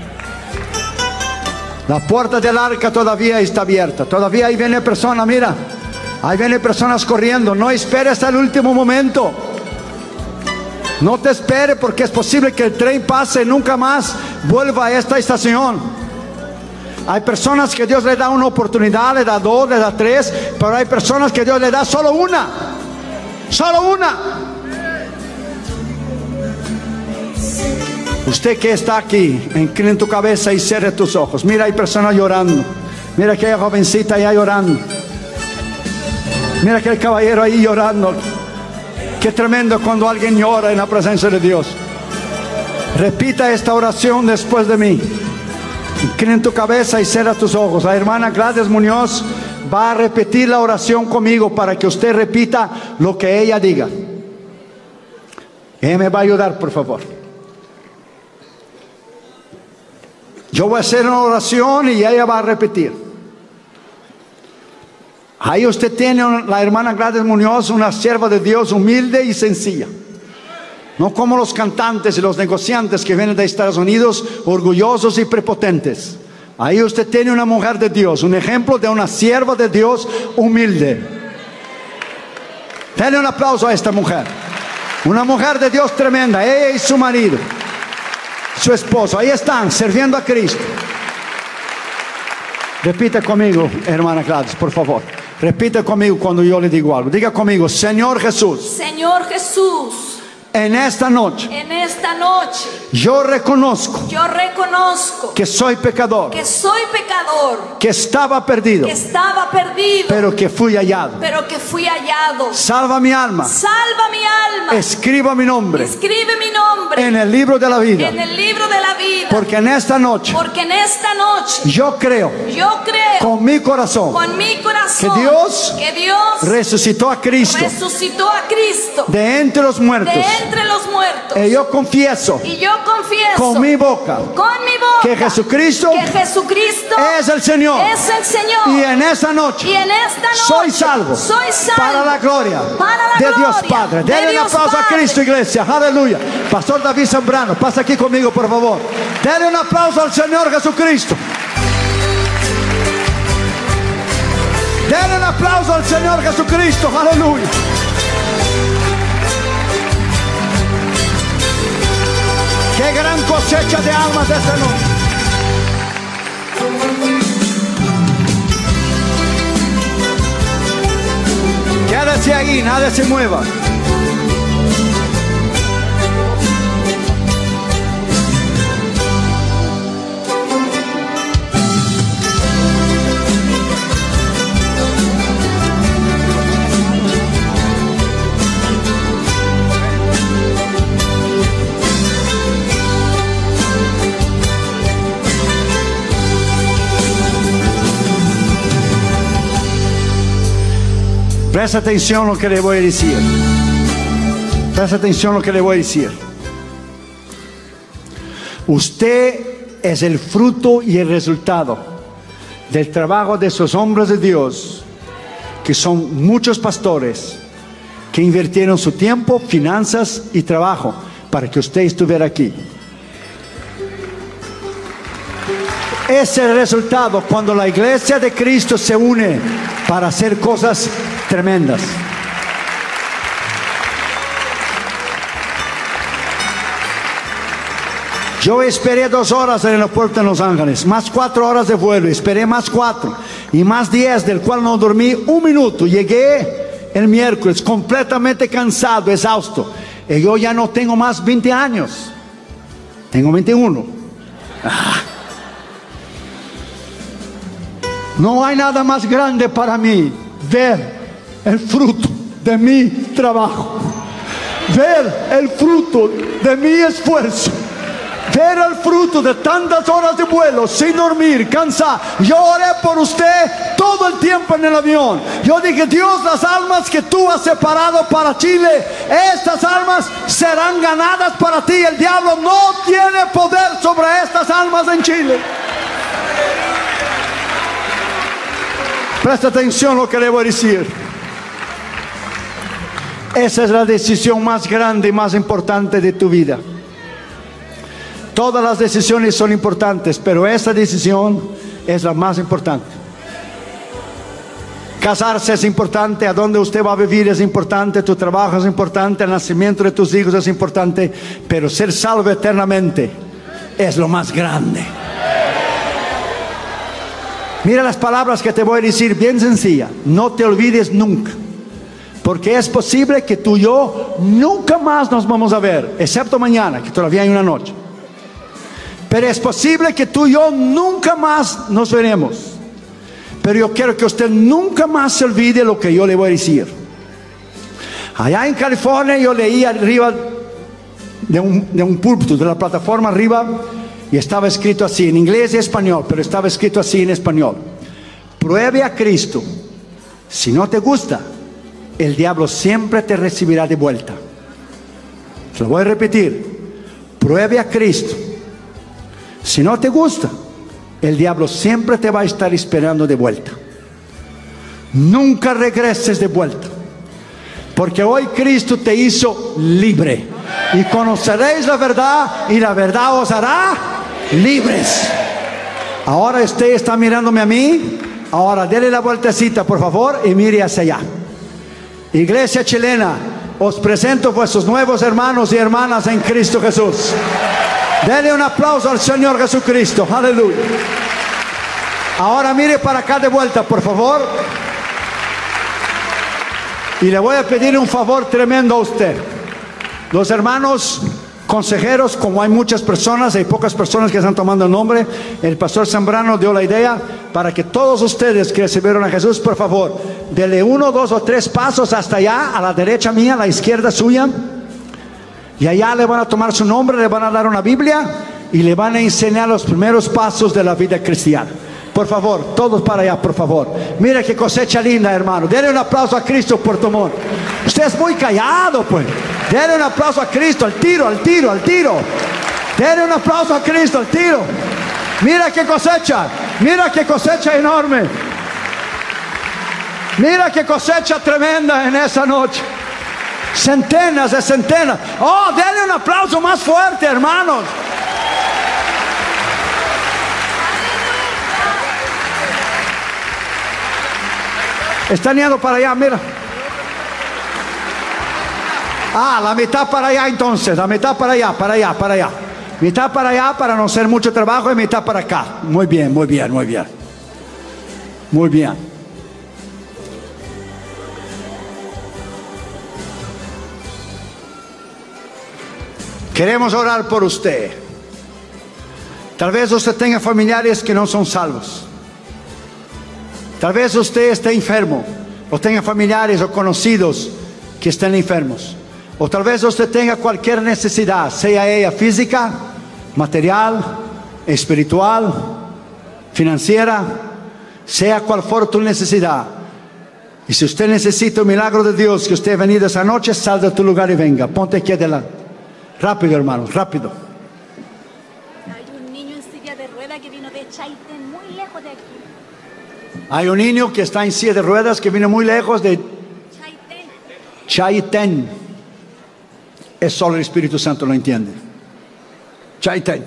La puerta del arca todavía está abierta. Todavía ahí viene personas, mira. Ahí vienen personas corriendo. No espere hasta el último momento. No te espere, porque es posible que el tren pase y nunca más vuelva a esta estación. Hay personas que Dios le da una oportunidad, le da 2, le da 3, pero hay personas que Dios le da solo una. Solo una. Usted que está aquí, inclina tu cabeza y cierre tus ojos. Mira, hay personas llorando. Mira aquella jovencita allá llorando. Mira aquel caballero ahí llorando. Qué tremendo cuando alguien llora en la presencia de Dios. Repita esta oración después de mí. Inclina tu cabeza y cierra tus ojos. La hermana Gladys Muñoz va a repetir la oración conmigo para que usted repita lo que ella diga. Ella me va a ayudar, por favor. Yo voy a hacer una oración y ella va a repetir. Ahí usted tiene la hermana Gladys Muñoz, una sierva de Dios humilde y sencilla. No como los cantantes y los negociantes que vienen de Estados Unidos, orgullosos y prepotentes. Ahí usted tiene una mujer de Dios, un ejemplo de una sierva de Dios humilde. Denle un aplauso a esta mujer. Una mujer de Dios tremenda, ella y su marido. Su esposo, ahí están, sirviendo a Cristo. Repita conmigo, hermana Gladys, por favor. Repita conmigo cuando yo le digo algo. Diga conmigo: Señor Jesús. Señor Jesús. En esta noche. En esta noche. Yo reconozco. Yo reconozco. Que soy pecador. Que soy pecador. Que estaba perdido. Que estaba perdido. Pero que fui hallado. Pero que fui hallado. Salva mi alma. Salva mi alma. Escriba mi nombre. Escribe mi nombre. En el libro de la vida. En el libro de la vida. Porque en esta noche. Porque en esta noche. Yo creo. Yo creo. Con mi corazón. Con mi corazón. Que Dios. Que Dios. Resucitó a Cristo. Resucitó a Cristo. De entre los muertos. De entre los muertos. Y yo confieso. Y yo confieso. Con mi boca. Con mi boca. Que Jesucristo. Que Jesucristo. Es el Señor. Es el Señor. Y en esta noche. Y en esta noche. Soy salvo. Soy salvo. Para la gloria. Para la de gloria. Dios Padre. Denle un aplauso a Cristo, iglesia. Aleluya. Pastor David Zambrano, pasa aquí conmigo, por favor. Denle un aplauso al Señor Jesucristo. Denle un aplauso al Señor Jesucristo. Aleluya. Qué gran cosecha de almas de esta noche. Quédese ahí, nadie se mueva. Presta atención a lo que le voy a decir. Presta atención a lo que le voy a decir. Usted es el fruto y el resultado del trabajo de esos hombres de Dios, que son muchos pastores, que invirtieron su tiempo, finanzas y trabajo para que usted estuviera aquí. Es el resultado cuando la iglesia de Cristo se une para hacer cosas tremendas. Yo esperé 2 horas en el aeropuerto en Los Ángeles, más 4 horas de vuelo, esperé más 4 y más 10, del cual no dormí un minuto. Llegué el miércoles completamente cansado, exhausto, y yo ya no tengo más 20 años, tengo 21. No hay nada más grande para mí ver el fruto de mi trabajo, ver el fruto de mi esfuerzo, ver el fruto de tantas horas de vuelo sin dormir, cansado. Yo oré por usted todo el tiempo en el avión. Yo dije: Dios, las almas que tú has separado para Chile, estas almas serán ganadas para ti. El diablo no tiene poder sobre estas almas en Chile. Presta atención a lo que le voy a decir. Esa es la decisión más grande y más importante de tu vida. Todas las decisiones son importantes, pero esa decisión es la más importante. Casarse es importante, a dónde usted va a vivir es importante, tu trabajo es importante, el nacimiento de tus hijos es importante, pero ser salvo eternamente es lo más grande. Mira las palabras que te voy a decir, bien sencilla. No te olvides nunca, porque es posible que tú y yo nunca más nos vamos a ver, excepto mañana, que todavía hay una noche. Pero es posible que tú y yo nunca más nos veremos. Pero yo quiero que usted nunca más se olvide lo que yo le voy a decir. Allá en California yo leí arriba de un púlpito, de la plataforma arriba, y estaba escrito así, en inglés y español, pero estaba escrito así en español: pruebe a Cristo. Si no te gusta, el diablo siempre te recibirá de vuelta. Se lo voy a repetir: pruebe a Cristo. Si no te gusta, el diablo siempre te va a estar esperando de vuelta. Nunca regreses de vuelta, porque hoy Cristo te hizo libre, y conoceréis la verdad, y la verdad os hará libres. Ahora usted está mirándome a mí. Ahora dele la vueltecita, por favor, y mire hacia allá. Iglesia chilena, os presento vuestros nuevos hermanos y hermanas en Cristo Jesús. Dele un aplauso al Señor Jesucristo. Aleluya. Ahora mire para acá de vuelta, por favor. Y le voy a pedir un favor tremendo a usted. Los hermanos consejeros, como hay muchas personas, hay pocas personas que están tomando el nombre, el pastor Zambrano dio la idea para que todos ustedes que recibieron a Jesús, por favor, dele 1, 2 o 3 pasos hasta allá, a la derecha mía, a la izquierda suya. Y allá le van a tomar su nombre, le van a dar una Biblia y le van a enseñar los primeros pasos de la vida cristiana. Por favor, todos para allá, por favor. Mira qué cosecha linda, hermano. Denle un aplauso a Cristo por tu amor. Usted es muy callado, pues. Denle un aplauso a Cristo, al tiro, al tiro, al tiro. Denle un aplauso a Cristo, al tiro. Mira qué cosecha enorme. Mira qué cosecha tremenda en esa noche. Centenas de centenas. Oh, denle un aplauso más fuerte, hermanos. Están yendo para allá, mira. Ah, la mitad para allá entonces. La mitad para allá, para allá, para allá. Mitad para allá para no hacer mucho trabajo y mitad para acá. Muy bien, muy bien, muy bien. Muy bien. Queremos orar por usted. Tal vez usted tenga familiares que no son salvos. Tal vez usted esté enfermo, o tenga familiares o conocidos que estén enfermos. O tal vez usted tenga cualquier necesidad, sea ella física, material, espiritual, financiera, sea cual fuera tu necesidad. Y si usted necesita un milagro de Dios, que usted ha venido esa noche, sal de tu lugar y venga. Ponte aquí adelante. Rápido, hermanos, rápido. Hay un niño en silla de ruedas que vino de Chaitén, muy lejos de aquí. Hay un niño que está en silla de ruedas que vino muy lejos de Chaitén. Es solo el Espíritu Santo lo entiende. Chaitén.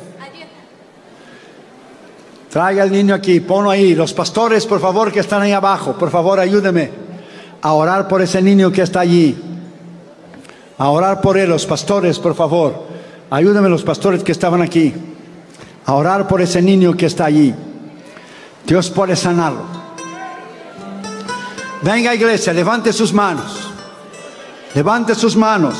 Traiga al niño aquí, ponlo ahí. Los pastores, por favor, que están ahí abajo, por favor, ayúdeme a orar por ese niño que está allí. A orar por él, los pastores, por favor. Ayúdenme los pastores que estaban aquí. A orar por ese niño que está allí. Dios puede sanarlo. Venga, iglesia, levante sus manos. Levante sus manos.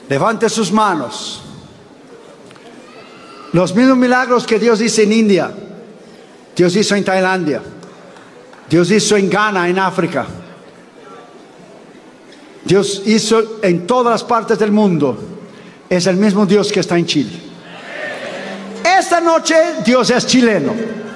Levante sus manos. Los mismos milagros que Dios hizo en India, Dios hizo en Tailandia, Dios hizo en Ghana, en África, Dios hizo en todas las partes del mundo. Es el mismo Dios que está en Chile. Esta noche Dios es chileno.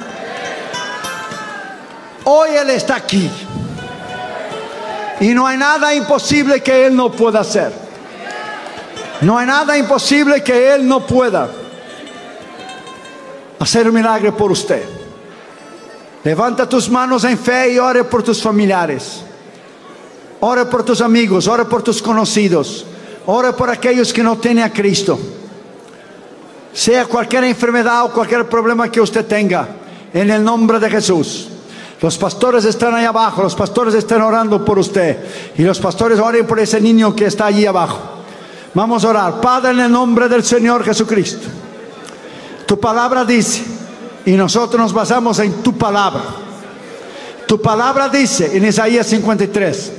Hoy Él está aquí. Y no hay nada imposible que Él no pueda hacer. No hay nada imposible que Él no pueda hacer un milagro por usted. Levanta tus manos en fe y ore por tus familiares. Ore por tus amigos, ore por tus conocidos. Ore por aquellos que no tienen a Cristo. Sea cualquier enfermedad o cualquier problema que usted tenga, en el nombre de Jesús. Los pastores están ahí abajo, los pastores están orando por usted. Y los pastores oren por ese niño que está allí abajo. Vamos a orar. Padre, en el nombre del Señor Jesucristo. Tu palabra dice, y nosotros nos basamos en tu palabra. Tu palabra dice en Isaías 53.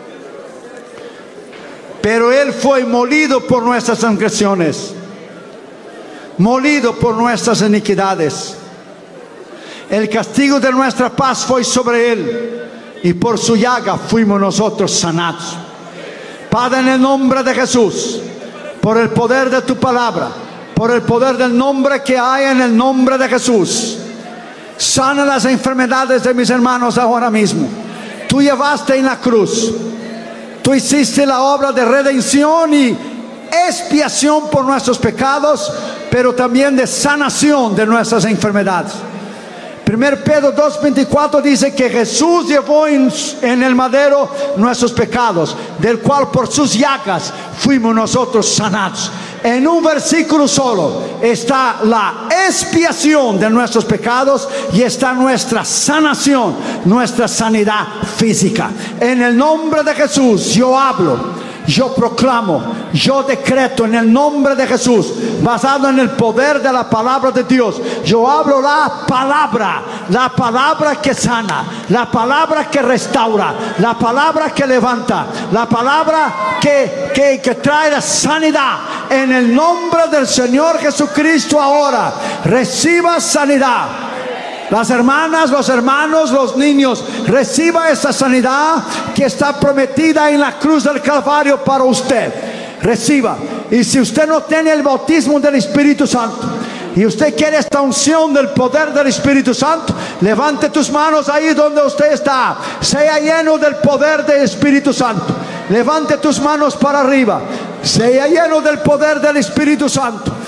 Pero Él fue molido por nuestras transgresiones, molido por nuestras iniquidades. El castigo de nuestra paz fue sobre Él, y por su llaga fuimos nosotros sanados. Padre, en el nombre de Jesús, por el poder de tu palabra, por el poder del nombre que hay en el nombre de Jesús, sana las enfermedades de mis hermanos ahora mismo. Tú llevaste en la cruz, tú hiciste la obra de redención y expiación por nuestros pecados, pero también de sanación de nuestras enfermedades. 1 Pedro 2:24 dice que Jesús llevó en el madero nuestros pecados, del cual por sus llagas fuimos nosotros sanados. En un versículo solo está la expiación de nuestros pecados y está nuestra sanación, nuestra sanidad física. En el nombre de Jesús yo hablo, yo proclamo, yo decreto en el nombre de Jesús, basado en el poder de la palabra de Dios. Yo hablo la palabra que sana, la palabra que restaura, la palabra que levanta, la palabra que trae la sanidad. En el nombre del Señor Jesucristo ahora, reciba sanidad. Las hermanas, los hermanos, los niños, reciba esa sanidad que está prometida en la cruz del Calvario para usted. Reciba. Y si usted no tiene el bautismo del Espíritu Santo y usted quiere esta unción del poder del Espíritu Santo, levante tus manos ahí donde usted está. Sea lleno del poder del Espíritu Santo. Levante tus manos para arriba. Sea lleno del poder del Espíritu Santo.